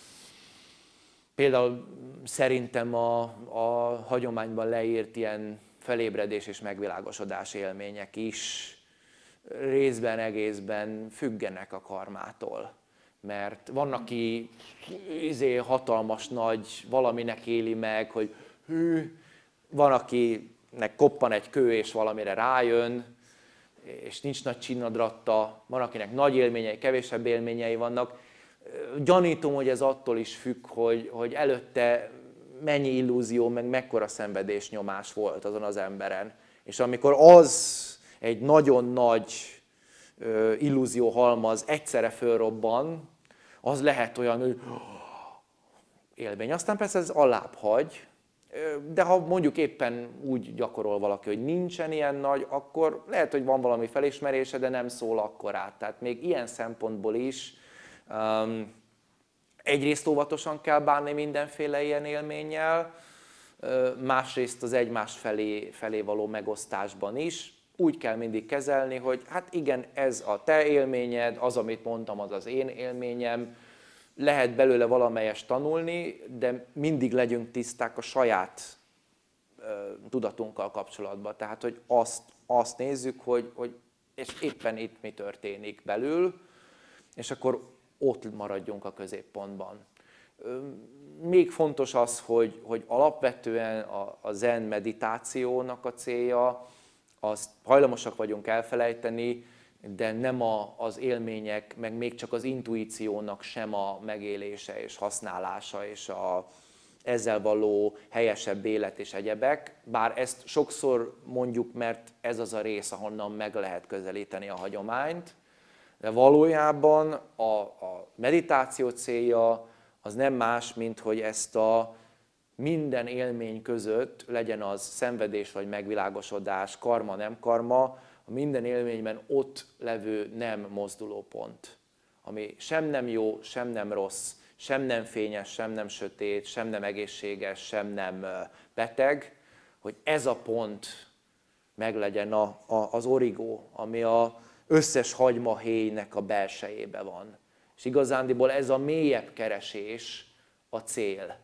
Például szerintem a hagyományban leírt ilyen felébredés és megvilágosodás élmények is részben, egészben függenek a karmától. Mert van, aki hatalmas nagy valaminek éli meg, hogy hű, van, akinek koppan egy kő és valamire rájön, és nincs nagy csinnadratta, van, akinek nagy élményei, kevésebb élményei vannak. Gyanítom, hogy ez attól is függ, hogy előtte mennyi illúzió, meg mekkora szenvedésnyomás volt azon az emberen. És amikor az egy nagyon nagy illúzióhalmaz egyszerre fölrobban, az lehet olyan, hogy élmény. Aztán persze ez alább hagy, de ha mondjuk éppen úgy gyakorol valaki, hogy nincsen ilyen nagy, akkor lehet, hogy van valami felismerése, de nem szól akkorát. Tehát még ilyen szempontból is egyrészt óvatosan kell bánni mindenféle ilyen élménnyel, másrészt az egymás felé való megosztásban is. Úgy kell mindig kezelni, hogy hát igen, ez a te élményed, az, amit mondtam, az az én élményem, lehet belőle valamelyest tanulni, de mindig legyünk tiszták a saját tudatunkkal kapcsolatban. Tehát, hogy azt nézzük, hogy és éppen itt mi történik belül, és akkor ott maradjunk a középpontban. Még fontos az, hogy alapvetően a zen meditációnak a célja, azt hajlamosak vagyunk elfelejteni, de nem az élmények, meg még csak az intuíciónak sem a megélése és használása, és ezzel való helyesebb élet és egyebek. Bár ezt sokszor mondjuk, mert ez az a rész, ahonnan meg lehet közelíteni a hagyományt, de valójában a meditáció célja az nem más, mint hogy ezt a minden élmény között, legyen az szenvedés vagy megvilágosodás, karma, nem karma, a minden élményben ott levő nem mozdulópont, ami sem nem jó, sem nem rossz, sem nem fényes, sem nem sötét, sem nem egészséges, sem nem beteg, hogy ez a pont meglegyen az origó, ami az összes hagymahéjnek a belsejében van. És igazándiból ez a mélyebb keresés a cél,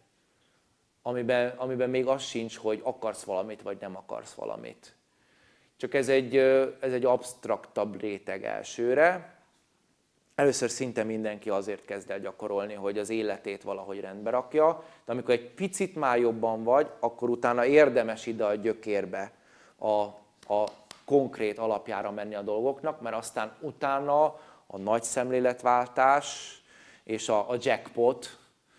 amiben még az sincs, hogy akarsz valamit, vagy nem akarsz valamit. Csak ez egy absztraktabb réteg elsőre. Először szinte mindenki azért kezd el gyakorolni, hogy az életét valahogy rendbe rakja, de amikor egy picit már jobban vagy, akkor utána érdemes ide a gyökérbe a konkrét alapjára menni a dolgoknak, mert aztán utána a nagy szemléletváltás és a jackpot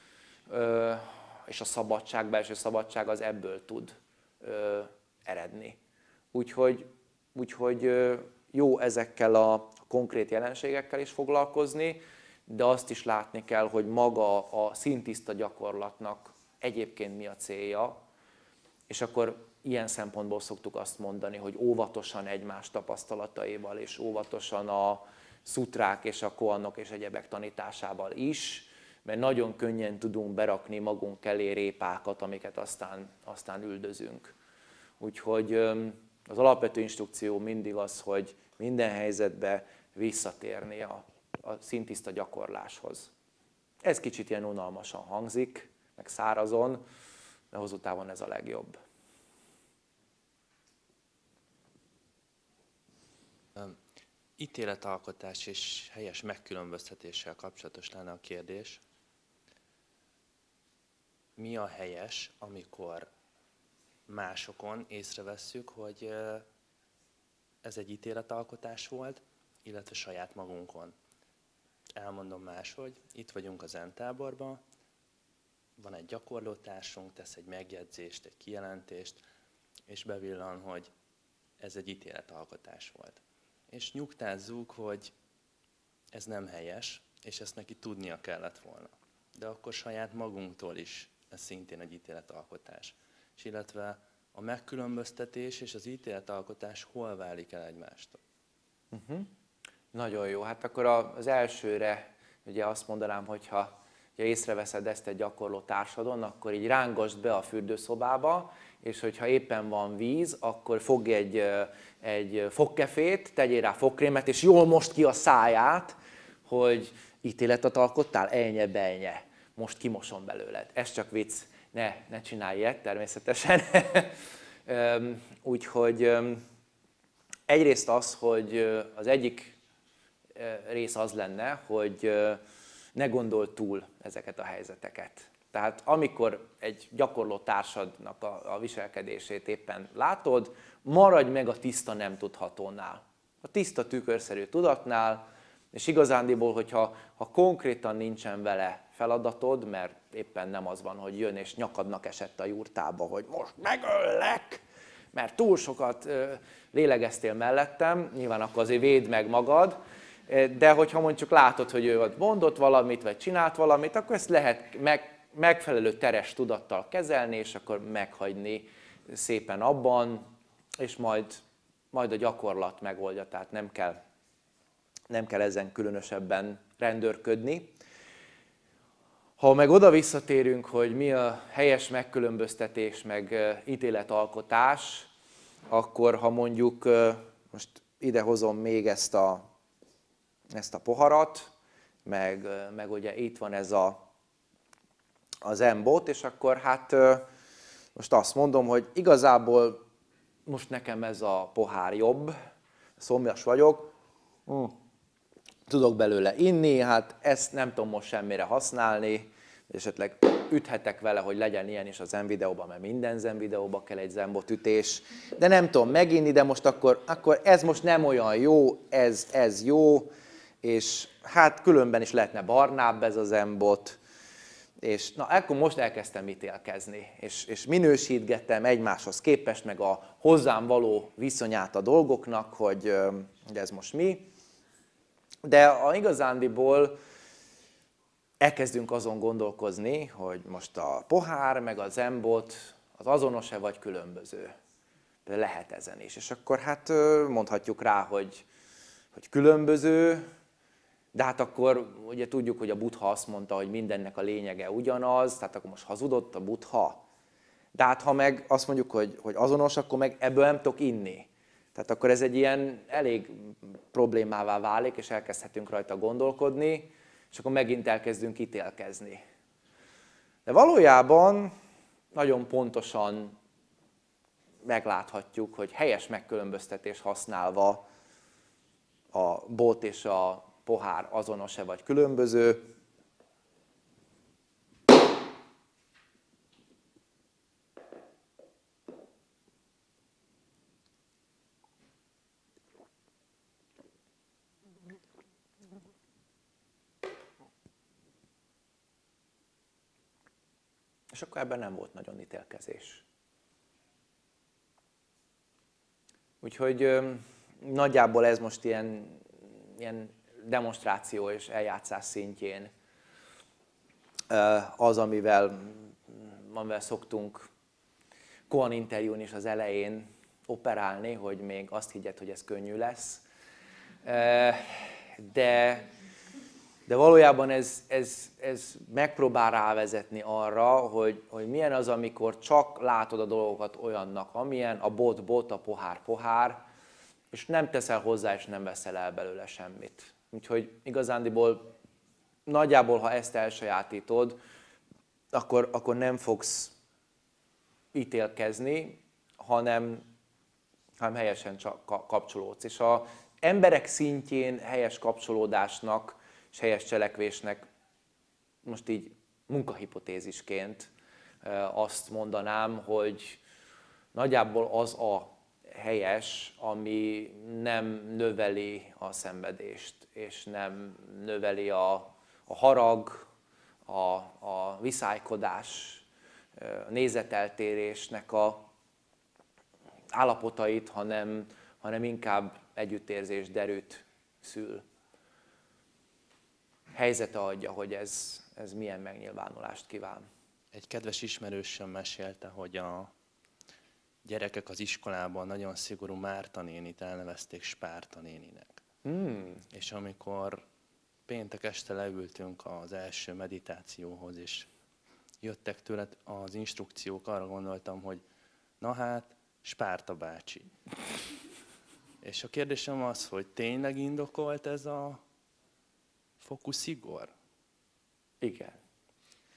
és a szabadság, belső szabadság az ebből tud eredni. Úgyhogy jó ezekkel a konkrét jelenségekkel is foglalkozni, de azt is látni kell, hogy maga a szintiszta gyakorlatnak egyébként mi a célja, és akkor ilyen szempontból szoktuk azt mondani, hogy óvatosan egymás tapasztalataival, és óvatosan a szutrák és a koanok és egyebek tanításával is, mert nagyon könnyen tudunk berakni magunk elé répákat, amiket aztán üldözünk. Úgyhogy az alapvető instrukció mindig az, hogy minden helyzetben visszatérni a szintiszta gyakorláshoz. Ez kicsit ilyen unalmasan hangzik, meg szárazon, de hosszú távon ez a legjobb. Ítéletalkotás és helyes megkülönböztetéssel kapcsolatos lenne a kérdés. Mi a helyes, amikor másokon észrevesszük, hogy ez egy ítéletalkotás volt, illetve saját magunkon. Elmondom máshogy, itt vagyunk a Zen táborban, van egy gyakorlótársunk, tesz egy megjegyzést, egy kijelentést, és bevillan, hogy ez egy ítéletalkotás volt. És nyugtázzuk, hogy ez nem helyes, és ezt neki tudnia kellett volna. De akkor saját magunktól is ez szintén egy ítéletalkotás. És illetve a megkülönböztetés és az ítéletalkotás hol válik el egymástól? Nagyon jó. Hát akkor az elsőre ugye azt mondanám, hogyha észreveszed ezt egy gyakorló társadon, akkor így rángasd be a fürdőszobába, és hogyha éppen van víz, akkor fogj egy fogkefét, tegyél rá fogkrémet, és jól most ki a száját, hogy ítéletet alkottál, elnye, belnye. most kimosom belőled. Ez csak vicc, ne csinálj ilyet természetesen. Úgyhogy egyrészt az, hogy az egyik rész az lenne, hogy ne gondold túl ezeket a helyzeteket. Tehát amikor egy gyakorló társadnak a viselkedését éppen látod, maradj meg a tiszta nem tudhatónál. A tiszta tükörszerű tudatnál, és igazándiból, hogyha konkrétan nincsen vele feladatod, mert éppen nem az van, hogy jön és nyakadnak esett a jurtába, hogy most megöllek, mert túl sokat lélegeztél mellettem, nyilván akkor azért védd meg magad, de hogyha mondjuk látod, hogy ő mondott valamit, vagy csinált valamit, akkor ezt lehet megfelelő teres tudattal kezelni, és akkor meghagyni szépen abban, és majd a gyakorlat megoldja, tehát nem kell ezen különösebben rendőrködni. Ha meg oda visszatérünk, hogy mi a helyes megkülönböztetés, meg ítéletalkotás, akkor ha mondjuk, most idehozom még ezt a poharat, meg ugye itt van ez az embot, és akkor hát most azt mondom, hogy igazából most nekem ez a pohár jobb, szomjas vagyok, tudok belőle inni, hát ezt nem tudom most semmire használni, esetleg üthetek vele, hogy legyen ilyen is a zen videóban, mert minden zen videóban kell egy zenbot ütés, de nem tudom meginni, de most akkor ez most nem olyan jó, ez jó, és hát különben is lehetne barnább ez a zenbot, és na, akkor most elkezdtem ítélkezni, és minősítgettem egymáshoz képest, meg a hozzám való viszonyát a dolgoknak, hogy ez most mi. De igazándiból elkezdünk azon gondolkozni, hogy most a pohár, meg a zenbot az azonos-e vagy különböző. De lehet ezen is. És akkor hát mondhatjuk rá, hogy különböző, de hát akkor ugye tudjuk, hogy a Buddha azt mondta, hogy mindennek a lényege ugyanaz, tehát akkor most hazudott a Buddha. De hát ha meg azt mondjuk, hogy azonos, akkor meg ebből nem tudok inni. Tehát akkor ez egy ilyen elég problémává válik, és elkezdhetünk rajta gondolkodni, és akkor megint elkezdünk ítélkezni. De valójában nagyon pontosan megláthatjuk, hogy helyes megkülönböztetés használva a bot és a pohár azonos-e vagy különböző. És akkor ebben nem volt nagyon ítélkezés. Úgyhogy nagyjából ez most ilyen demonstráció és eljátszás szintjén az, amivel szoktunk Koan interjún is az elején operálni, hogy még azt higgyed, hogy ez könnyű lesz. De valójában ez megpróbál rávezetni arra, hogy milyen az, amikor csak látod a dolgokat olyannak, amilyen, a bot, a pohár, és nem teszel hozzá, és nem veszel el belőle semmit. Úgyhogy igazándiból nagyjából, ha ezt elsajátítod, akkor nem fogsz ítélkezni, hanem helyesen csak kapcsolódsz. És az emberek szintjén helyes kapcsolódásnak és helyes cselekvésnek most így munkahipotézisként azt mondanám, hogy nagyjából az a helyes, ami nem növeli a szenvedést, és nem növeli a harag, a viszálykodás, a nézeteltérésnek a állapotait, hanem inkább együttérzés, derűt szül. Helyzete adja, hogy ez milyen megnyilvánulást kíván. Egy kedves ismerősöm mesélte, hogy a gyerekek az iskolában nagyon szigorú Márta nénit elnevezték Spárta néninek. És amikor péntek este leültünk az első meditációhoz, és jöttek tőle az instrukciók, arra gondoltam, hogy na hát, Spárta bácsi. És a kérdésem az, hogy tényleg indokolt ez a fokú szigor? Igen.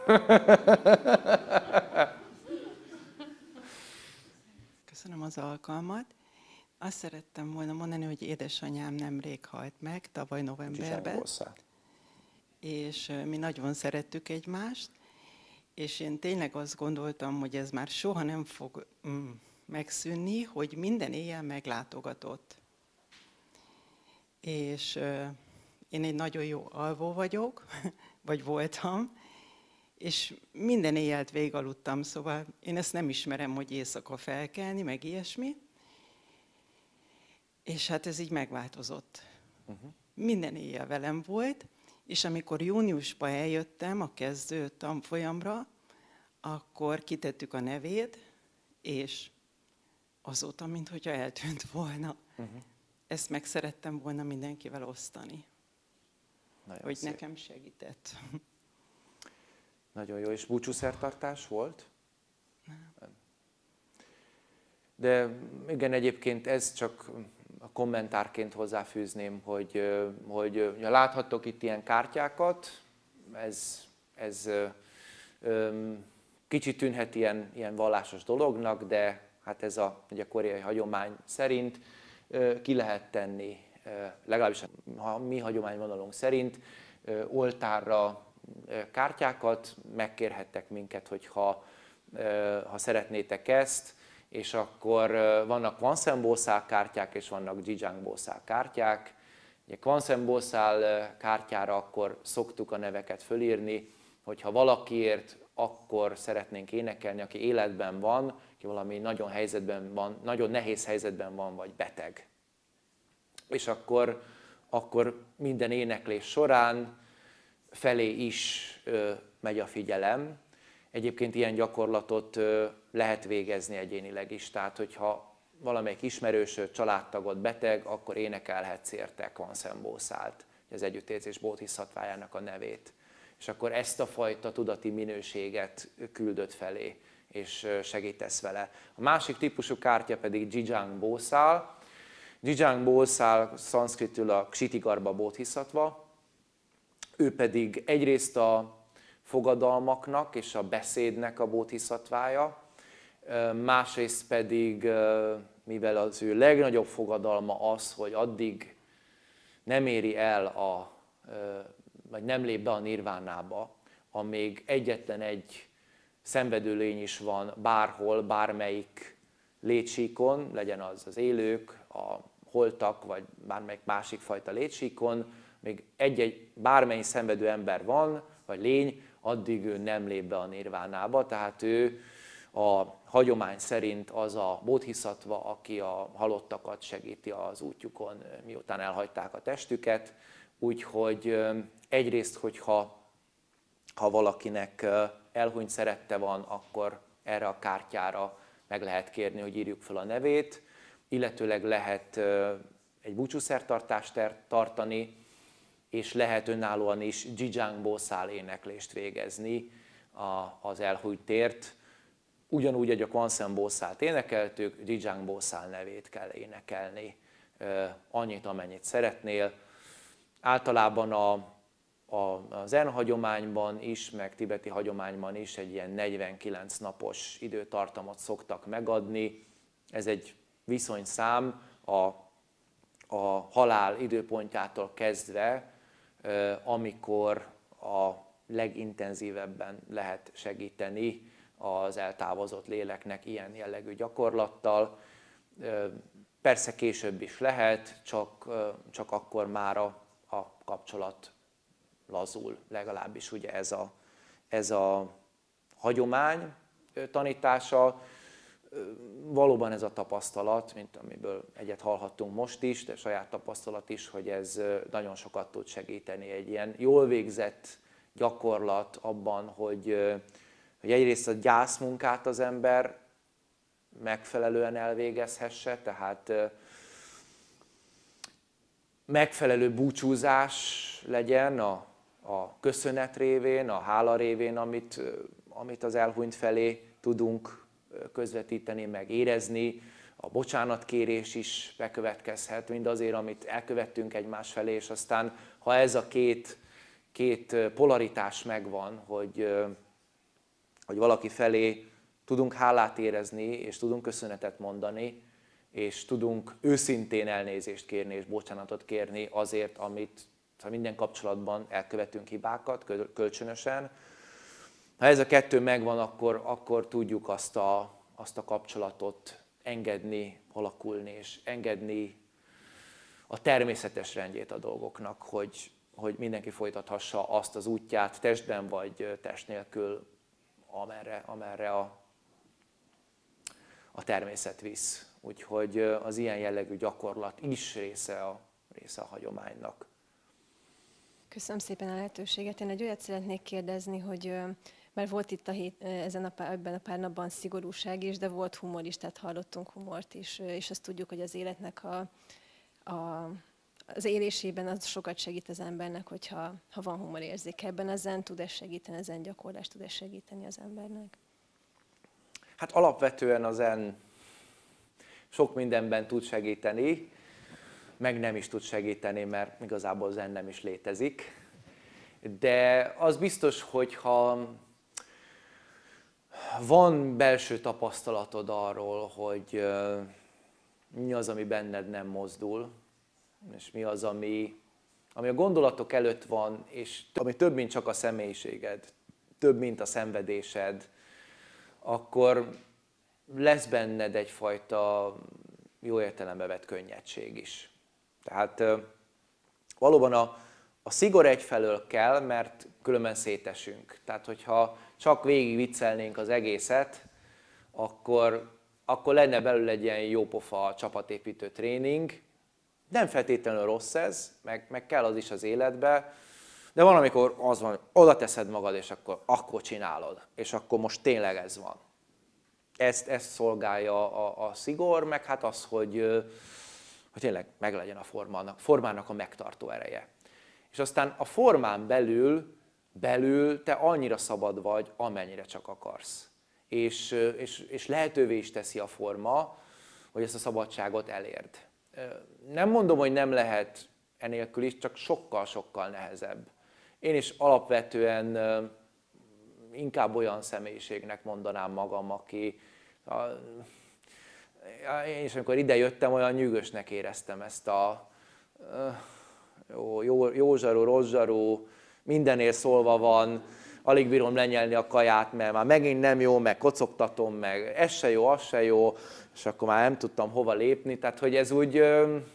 Köszönöm az alkalmat. Azt szerettem volna mondani, hogy édesanyám nemrég halt meg, tavaly novemberben. És mi nagyon szerettük egymást, és én tényleg azt gondoltam, hogy ez már soha nem fog megszűnni, hogy minden éjjel meglátogatott. És én egy nagyon jó alvó vagyok, vagy voltam, és minden éjjelt végigaludtam, szóval én ezt nem ismerem, hogy éjszaka felkelni, meg ilyesmi. És hát ez így megváltozott. Minden éjjel velem volt, és amikor júniusban eljöttem a kezdő tanfolyamra, akkor kitettük a nevét, és azóta, minthogyha eltűnt volna. Ezt meg szerettem volna mindenkivel osztani, Nagyon hogy szép. nekem segített. Nagyon jó, és búcsúszertartás volt? Nem. De igen, egyébként ez csak a kommentárként hozzáfűzném, hogy láthattok itt ilyen kártyákat, ez kicsit tűnhet ilyen vallásos dolognak, de hát ez a koreai hagyomány szerint ki lehet tenni, legalábbis a mi hagyományvonalunk szerint, oltárra kártyákat, megkérhettek minket, hogyha szeretnétek ezt, és akkor vannak Kwansen-bószál kártyák, és vannak Jijang-bószál kártyák. Ugye Kwansen-bószál kártyára akkor szoktuk a neveket fölírni, hogyha valakiért akkor szeretnénk énekelni, aki életben van, aki valami nagyon helyzetben van, nagyon nehéz helyzetben van, vagy beteg. És akkor minden éneklés során felé is megy a figyelem. Egyébként ilyen gyakorlatot lehet végezni egyénileg is, tehát hogyha valamelyik ismerősöd, családtagod beteg, akkor énekelhetsz érte Kwansen-bószált, az együttérzés bódhiszatvájának a nevét. És akkor ezt a fajta tudati minőséget küldött felé, és segítesz vele. A másik típusú kártya pedig Jijang-bószál. Jijang-bószál szanszkritül a Ksitigarba bódhiszatva. Ő pedig egyrészt a fogadalmaknak és a beszédnek a bódhiszatvája, másrészt pedig, mivel az ő legnagyobb fogadalma az, hogy addig nem éri el, vagy nem lép be a nirvánába, amíg egyetlen egy szenvedőlény is van bárhol, bármelyik létsíkon, legyen az az élők, a holtak, vagy bármelyik másik fajta létsíkon, még bármely szenvedő ember van, vagy lény, addig ő nem lép be a nirvánába, tehát ő a hagyomány szerint az a bódhiszatva, aki a halottakat segíti az útjukon, miután elhagyták a testüket. Úgyhogy egyrészt, hogyha valakinek elhunyt szerette van, akkor erre a kártyára meg lehet kérni, hogy írjuk fel a nevét, illetőleg lehet egy búcsúszertartást tartani, és lehet önállóan is Jijang-bószál éneklést végezni az elhunytért. Ugyanúgy, hogy a Kwansen-bószált énekeltük, Jijang-bószál nevét kell énekelni, annyit, amennyit szeretnél. Általában a zen hagyományban is, meg tibeti hagyományban is egy ilyen 49 napos időtartamot szoktak megadni. Ez egy viszonyszám a halál időpontjától kezdve, amikor a legintenzívebben lehet segíteni az eltávozott léleknek ilyen jellegű gyakorlattal. Persze később is lehet, csak akkor már a kapcsolat lazul, legalábbis ugye ez a hagyomány tanítása. Valóban ez a tapasztalat, mint amiből egyet hallhattunk most is, de saját tapasztalat is, hogy ez nagyon sokat tud segíteni egy ilyen jól végzett gyakorlat abban, hogy egyrészt a gyászmunkát az ember megfelelően elvégezhesse, tehát megfelelő búcsúzás legyen a köszönet révén, a hála révén, amit az elhunyt felé tudunk közvetíteni, meg érezni. A bocsánatkérés is bekövetkezhet, mindazért, amit elkövettünk egymás felé, és aztán, ha ez a két polaritás megvan, hogy hogy valaki felé tudunk hálát érezni, és tudunk köszönetet mondani, és tudunk őszintén elnézést kérni és bocsánatot kérni azért, amit minden kapcsolatban elkövetünk hibákat kölcsönösen. Ha ez a kettő megvan, akkor tudjuk azt a kapcsolatot engedni, alakulni, és engedni a természetes rendjét a dolgoknak, hogy mindenki folytathassa azt az útját testben vagy test nélkül, amerre a természet visz. Úgyhogy az ilyen jellegű gyakorlat is része a hagyománynak. Köszönöm szépen a lehetőséget. Én egy olyat szeretnék kérdezni, hogy mert volt itt ebben a pár napban szigorúság is, de volt humor is, tehát hallottunk humort is, és azt tudjuk, hogy az életnek az élésében az sokat segít az embernek, hogyha van humorérzéke. Ebben a zen tud segíteni, a zen gyakorlás tud segíteni az embernek. Hát alapvetően a zen sok mindenben tud segíteni, meg nem is tud segíteni, mert igazából zen nem is létezik. De az biztos, hogyha van belső tapasztalatod arról, hogy mi az, ami benned nem mozdul, és mi az, ami a gondolatok előtt van, és ami több, mint csak a személyiséged, több, mint a szenvedésed, akkor lesz benned egyfajta jó értelembe vett könnyedség is. Tehát valóban a szigor egyfelől kell, mert különben szétesünk. Tehát, hogyha csak végig viccelnénk az egészet, akkor lenne belőle egy ilyen jópofa csapatépítő tréning. Nem feltétlenül rossz ez, meg kell az is az életbe, de van, amikor az van, hogy oda teszed magad, és akkor csinálod. És akkor most tényleg ez van. Ezt szolgálja a szigor, meg hát az, hogy tényleg meglegyen a formának a megtartó ereje. És aztán a formán belül te annyira szabad vagy, amennyire csak akarsz. És lehetővé is teszi a forma, hogy ezt a szabadságot elérd. Nem mondom, hogy nem lehet enélkül is, csak sokkal-sokkal nehezebb. Én is alapvetően inkább olyan személyiségnek mondanám magam, aki... Én is, amikor ide jöttem, olyan nyűgösnek éreztem ezt a jó zsarú, rossz zsarú, mindenért szólva van, alig bírom lenyelni a kaját, mert már megint nem jó, meg kocogtatom, meg ez se jó, az se jó, és akkor már nem tudtam hova lépni. Tehát, hogy ez úgy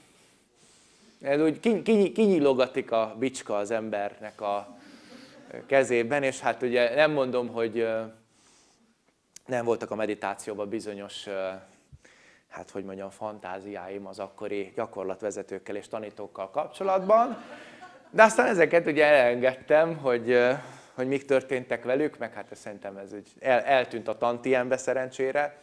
kinyílogatik a bicska az embernek a kezében, és hát ugye nem mondom, hogy nem voltak a meditációban bizonyos, hát hogy mondjam, fantáziáim az akkori gyakorlatvezetőkkel és tanítókkal kapcsolatban, de aztán ezeket ugye elengedtem, hogy mik történtek velük, meg hát szerintem ez úgy eltűnt a tantiembe szerencsére,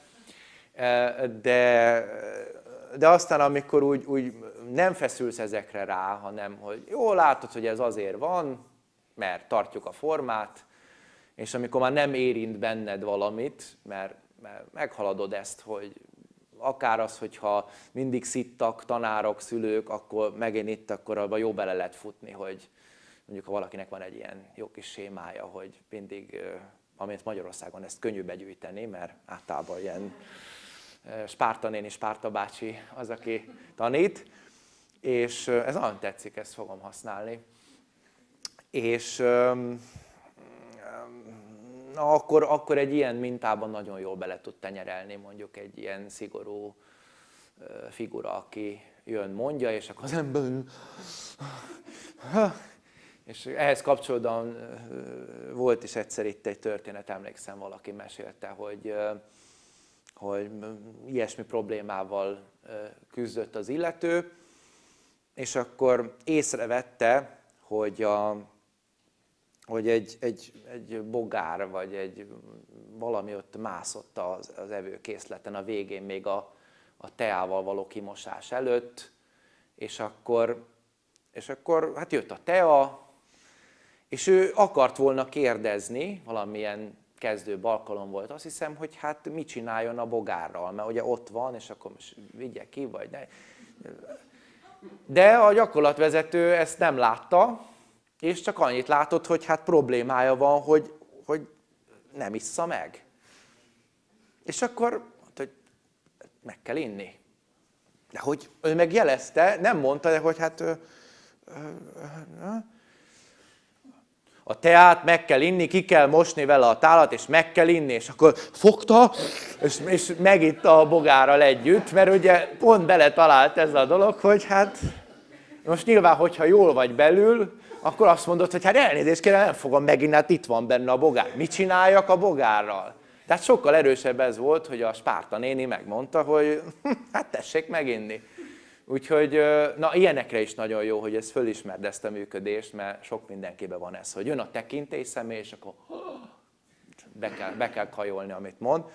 de aztán amikor úgy nem feszülsz ezekre rá, hanem hogy jól látod, hogy ez azért van, mert tartjuk a formát, és amikor már nem érint benned valamit, mert meghaladod ezt, hogy akár az, hogyha mindig szittak tanárok, szülők, akkor megint itt, akkor abban jó bele lehet futni, hogy mondjuk ha valakinek van egy ilyen jó kis sémája, hogy mindig, amint Magyarországon ezt könnyű begyűjteni, mert általában ilyen Spárta néni, Spárta bácsi az, aki tanít, és ez nagyon tetszik, ezt fogom használni. És akkor egy ilyen mintában nagyon jól bele tud tenyerelni mondjuk egy ilyen szigorú figura, aki jön, mondja, és akkor az ember... És ehhez kapcsolódóan volt is egyszer itt egy történet, emlékszem, valaki mesélte, hogy ilyesmi problémával küzdött az illető, és akkor észrevette, hogy egy bogár, vagy valami ott mászott az evőkészleten a végén, még a teával való kimosás előtt, és akkor hát jött a tea, és ő akart volna kérdezni, valamilyen kezdő alkalom volt, azt hiszem, hogy hát mit csináljon a bogárral, mert ugye ott van, és akkor most vigye ki, vagy ne. De a gyakorlatvezető ezt nem látta, és csak annyit látott, hogy hát problémája van, hogy nem issza meg. És akkor mondta, hogy meg kell inni. De hogy ő meg jelezte, nem mondta, de hogy hát a teát meg kell inni, ki kell mosni vele a tálat, és meg kell inni, és akkor fogta, és megitta a bogárral együtt, mert ugye pont beletalált ez a dolog, hogy hát most nyilván, hogyha jól vagy belül, akkor azt mondod, hogy hát elnézést kérem, nem fogom meginni, hát itt van benne a bogár. Mit csináljak a bogárral? Tehát sokkal erősebb ez volt, hogy a Spárta néni megmondta, hogy hát tessék meginni. Úgyhogy na, ilyenekre is nagyon jó, hogy ez fölismerd ezt a működést, mert sok mindenkiben van ez, hogy jön a tekintély személy, és akkor be kell kajolni, amit mond.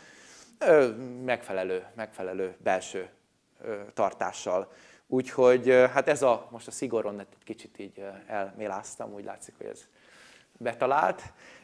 Megfelelő belső tartással. Úgyhogy hát ez most a szigoron egy kicsit így elméláztam, úgy látszik, hogy ez betalált.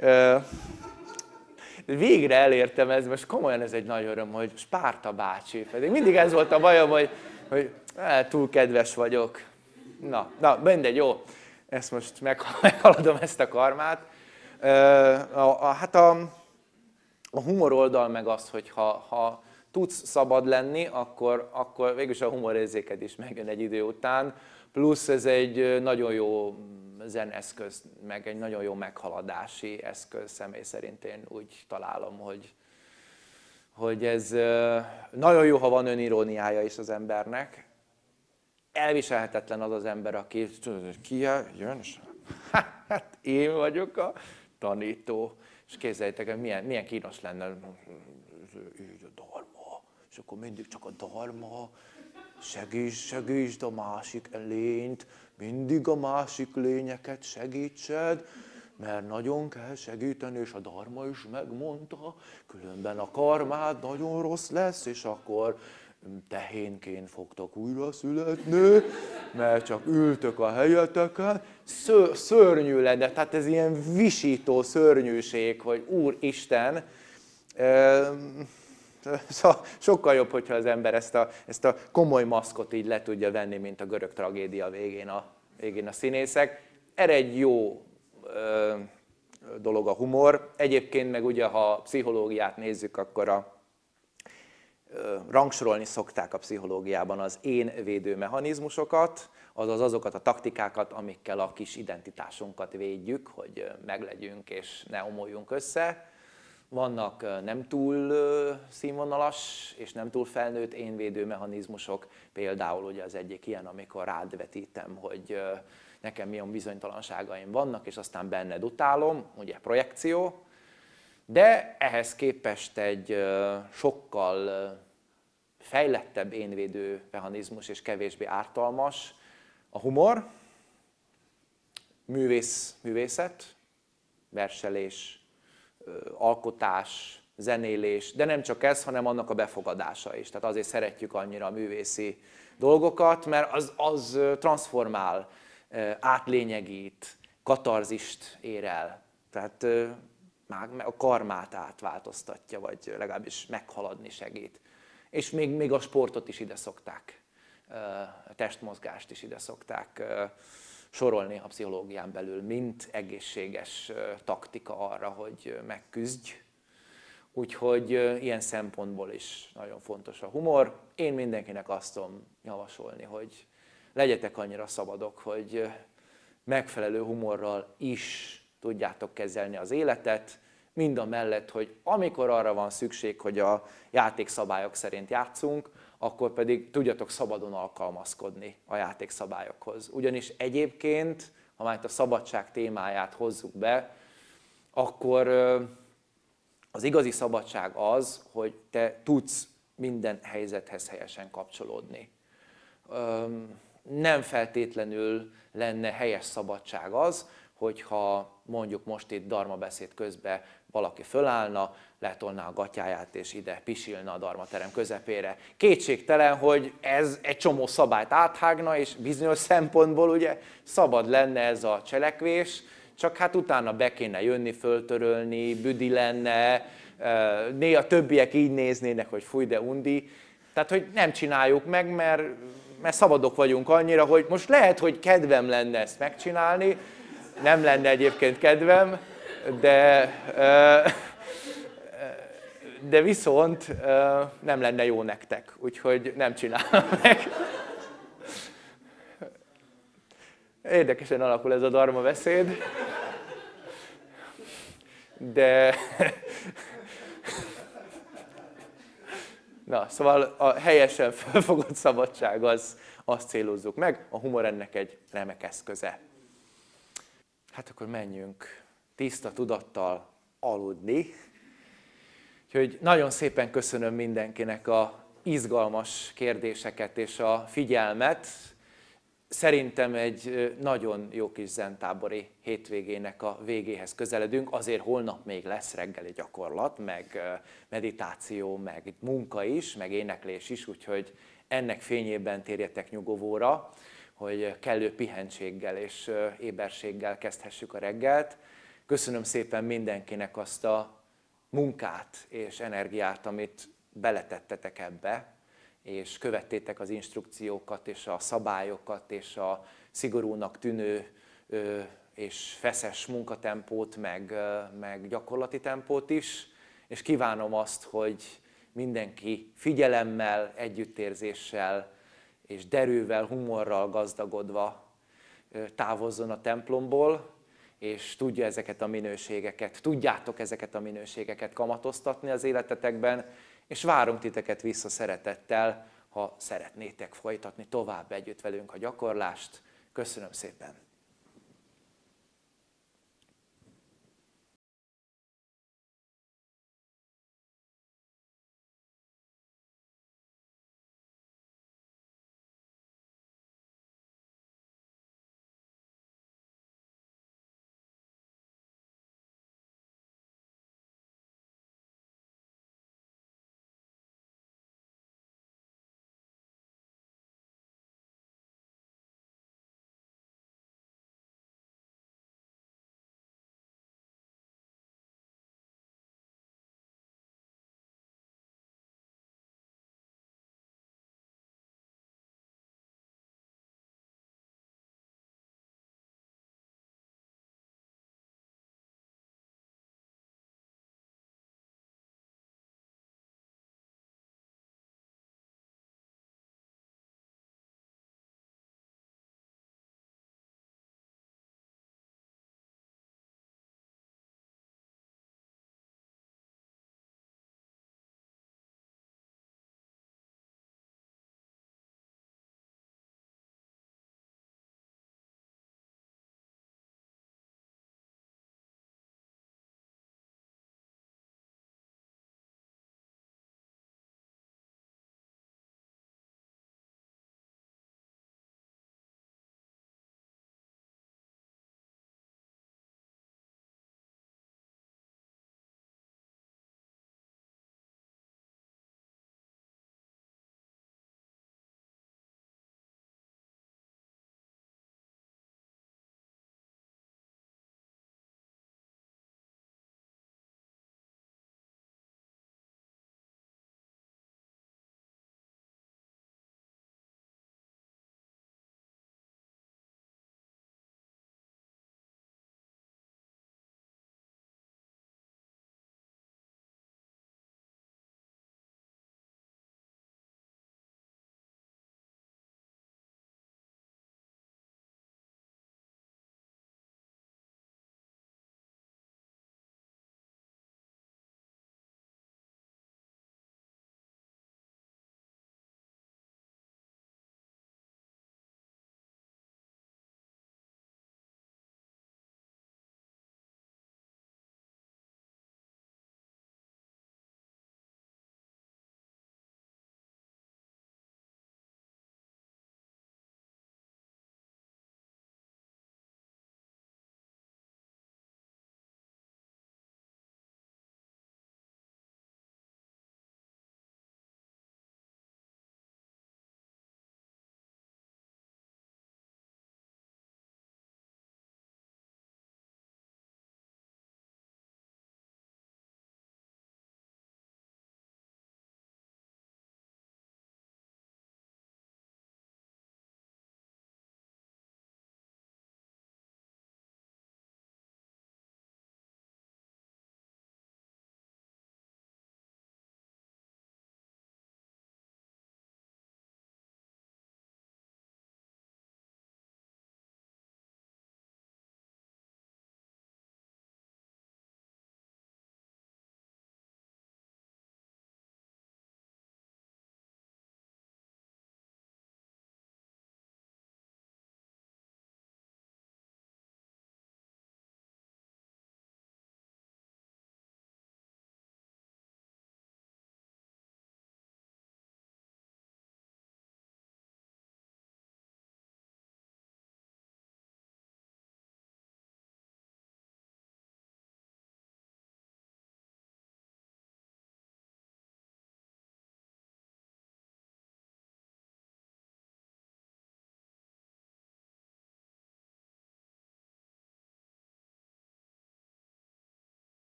Végre elértem ezt, most komolyan ez egy nagy öröm, hogy Spárta bácsi, pedig mindig ez volt a bajom, hogy túl kedves vagyok. Na, mindegy, jó, ezt most meghaladom ezt a karmát. Hát a humor oldal meg az, hogy ha tudsz szabad lenni, akkor végülis a humorérzéked is megjön egy idő után, plusz ez egy nagyon jó zeneszköz, meg egy nagyon jó meghaladási eszköz, személy szerint én úgy találom, hogy ez nagyon jó, ha van öniróniája is az embernek. Elviselhetetlen az az ember, aki ki jön, hát én vagyok a tanító. És képzeljétek, hogy milyen kínos lenne, így a dharma, és akkor mindig csak a dharma, segítsd a másik lényt, mindig a másik lényeket segítsed, mert nagyon kell segíteni, és a dharma is megmondta, különben a karmád nagyon rossz lesz, és akkor tehénként fogtok újra születni, mert csak ültök a helyeteken. Szörnyű lenne, tehát ez ilyen visító szörnyűség, hogy Úristen, sokkal jobb, hogyha az ember ezt a komoly maszkot így le tudja venni, mint a görög tragédia végén a színészek. Erre egy jó dolog a humor. Egyébként meg ugye, ha pszichológiát nézzük, akkor rangsorolni szokták a pszichológiában az én védőmechanizmusokat, azaz azokat a taktikákat, amikkel a kis identitásunkat védjük, hogy meglegyünk és ne omoljunk össze. Vannak nem túl színvonalas és nem túl felnőtt énvédőmechanizmusok, például ugye az egyik ilyen, amikor rád vetítem, hogy nekem milyen bizonytalanságaim vannak, és aztán benned utálom, ugye projekció, de ehhez képest egy sokkal fejlettebb énvédő mechanizmus és kevésbé ártalmas a humor, művészet, verselés, alkotás, zenélés, de nem csak ez, hanem annak a befogadása is. Tehát azért szeretjük annyira a művészi dolgokat, mert az transformál, átlényegít, katarzist ér el. Tehát a karmát átváltoztatja, vagy legalábbis meghaladni segít. És még a sportot is ide szokták, a testmozgást is ide szokták sorolni a pszichológián belül, mint egészséges taktika arra, hogy megküzdj. Úgyhogy ilyen szempontból is nagyon fontos a humor. Én mindenkinek azt tudom javasolni, hogy legyetek annyira szabadok, hogy megfelelő humorral is tudjátok kezelni az életet, mindamellett, hogy amikor arra van szükség, hogy a játékszabályok szerint játszunk, akkor pedig tudjatok szabadon alkalmazkodni a játékszabályokhoz. Ugyanis egyébként, ha már itt a szabadság témáját hozzuk be, akkor az igazi szabadság az, hogy te tudsz minden helyzethez helyesen kapcsolódni. Nem feltétlenül lenne helyes szabadság az, hogyha mondjuk most itt dharmabeszéd közben valaki fölállna, letolná a gatyáját és ide pisilna a dharmaterem közepére. Kétségtelen, hogy ez egy csomó szabályt áthágna, és bizonyos szempontból ugye szabad lenne ez a cselekvés, csak hát utána be kéne jönni, föltörölni, büdi lenne, néha többiek így néznének, hogy fúj, de undi. Tehát, hogy nem csináljuk meg, mert szabadok vagyunk annyira, hogy most lehet, hogy kedvem lenne ezt megcsinálni, nem lenne egyébként kedvem, de viszont nem lenne jó nektek, úgyhogy nem csinálom meg. Érdekesen alakul ez a dharma beszéd, de na, szóval a helyesen felfogott szabadság azt célozzuk meg, a humor ennek egy remek eszköze. Hát akkor menjünk tiszta tudattal aludni. Úgyhogy nagyon szépen köszönöm mindenkinek a izgalmas kérdéseket és a figyelmet. Szerintem egy nagyon jó kis zentábori hétvégének a végéhez közeledünk, azért holnap még lesz reggeli gyakorlat, meg meditáció, meg munka is, meg éneklés is, úgyhogy ennek fényében térjetek nyugovóra, hogy kellő pihentséggel és éberséggel kezdhessük a reggelt. Köszönöm szépen mindenkinek azt a munkát és energiát, amit beletettetek ebbe, és követtétek az instrukciókat, és a szabályokat, és a szigorúnak tűnő és feszes munkatempót, meg gyakorlati tempót is, és kívánom azt, hogy mindenki figyelemmel, együttérzéssel és derűvel, humorral gazdagodva távozzon a templomból, és tudja ezeket a minőségeket, tudjátok ezeket a minőségeket kamatoztatni az életetekben, és várunk titeket vissza szeretettel, ha szeretnétek folytatni tovább együtt velünk a gyakorlást. Köszönöm szépen!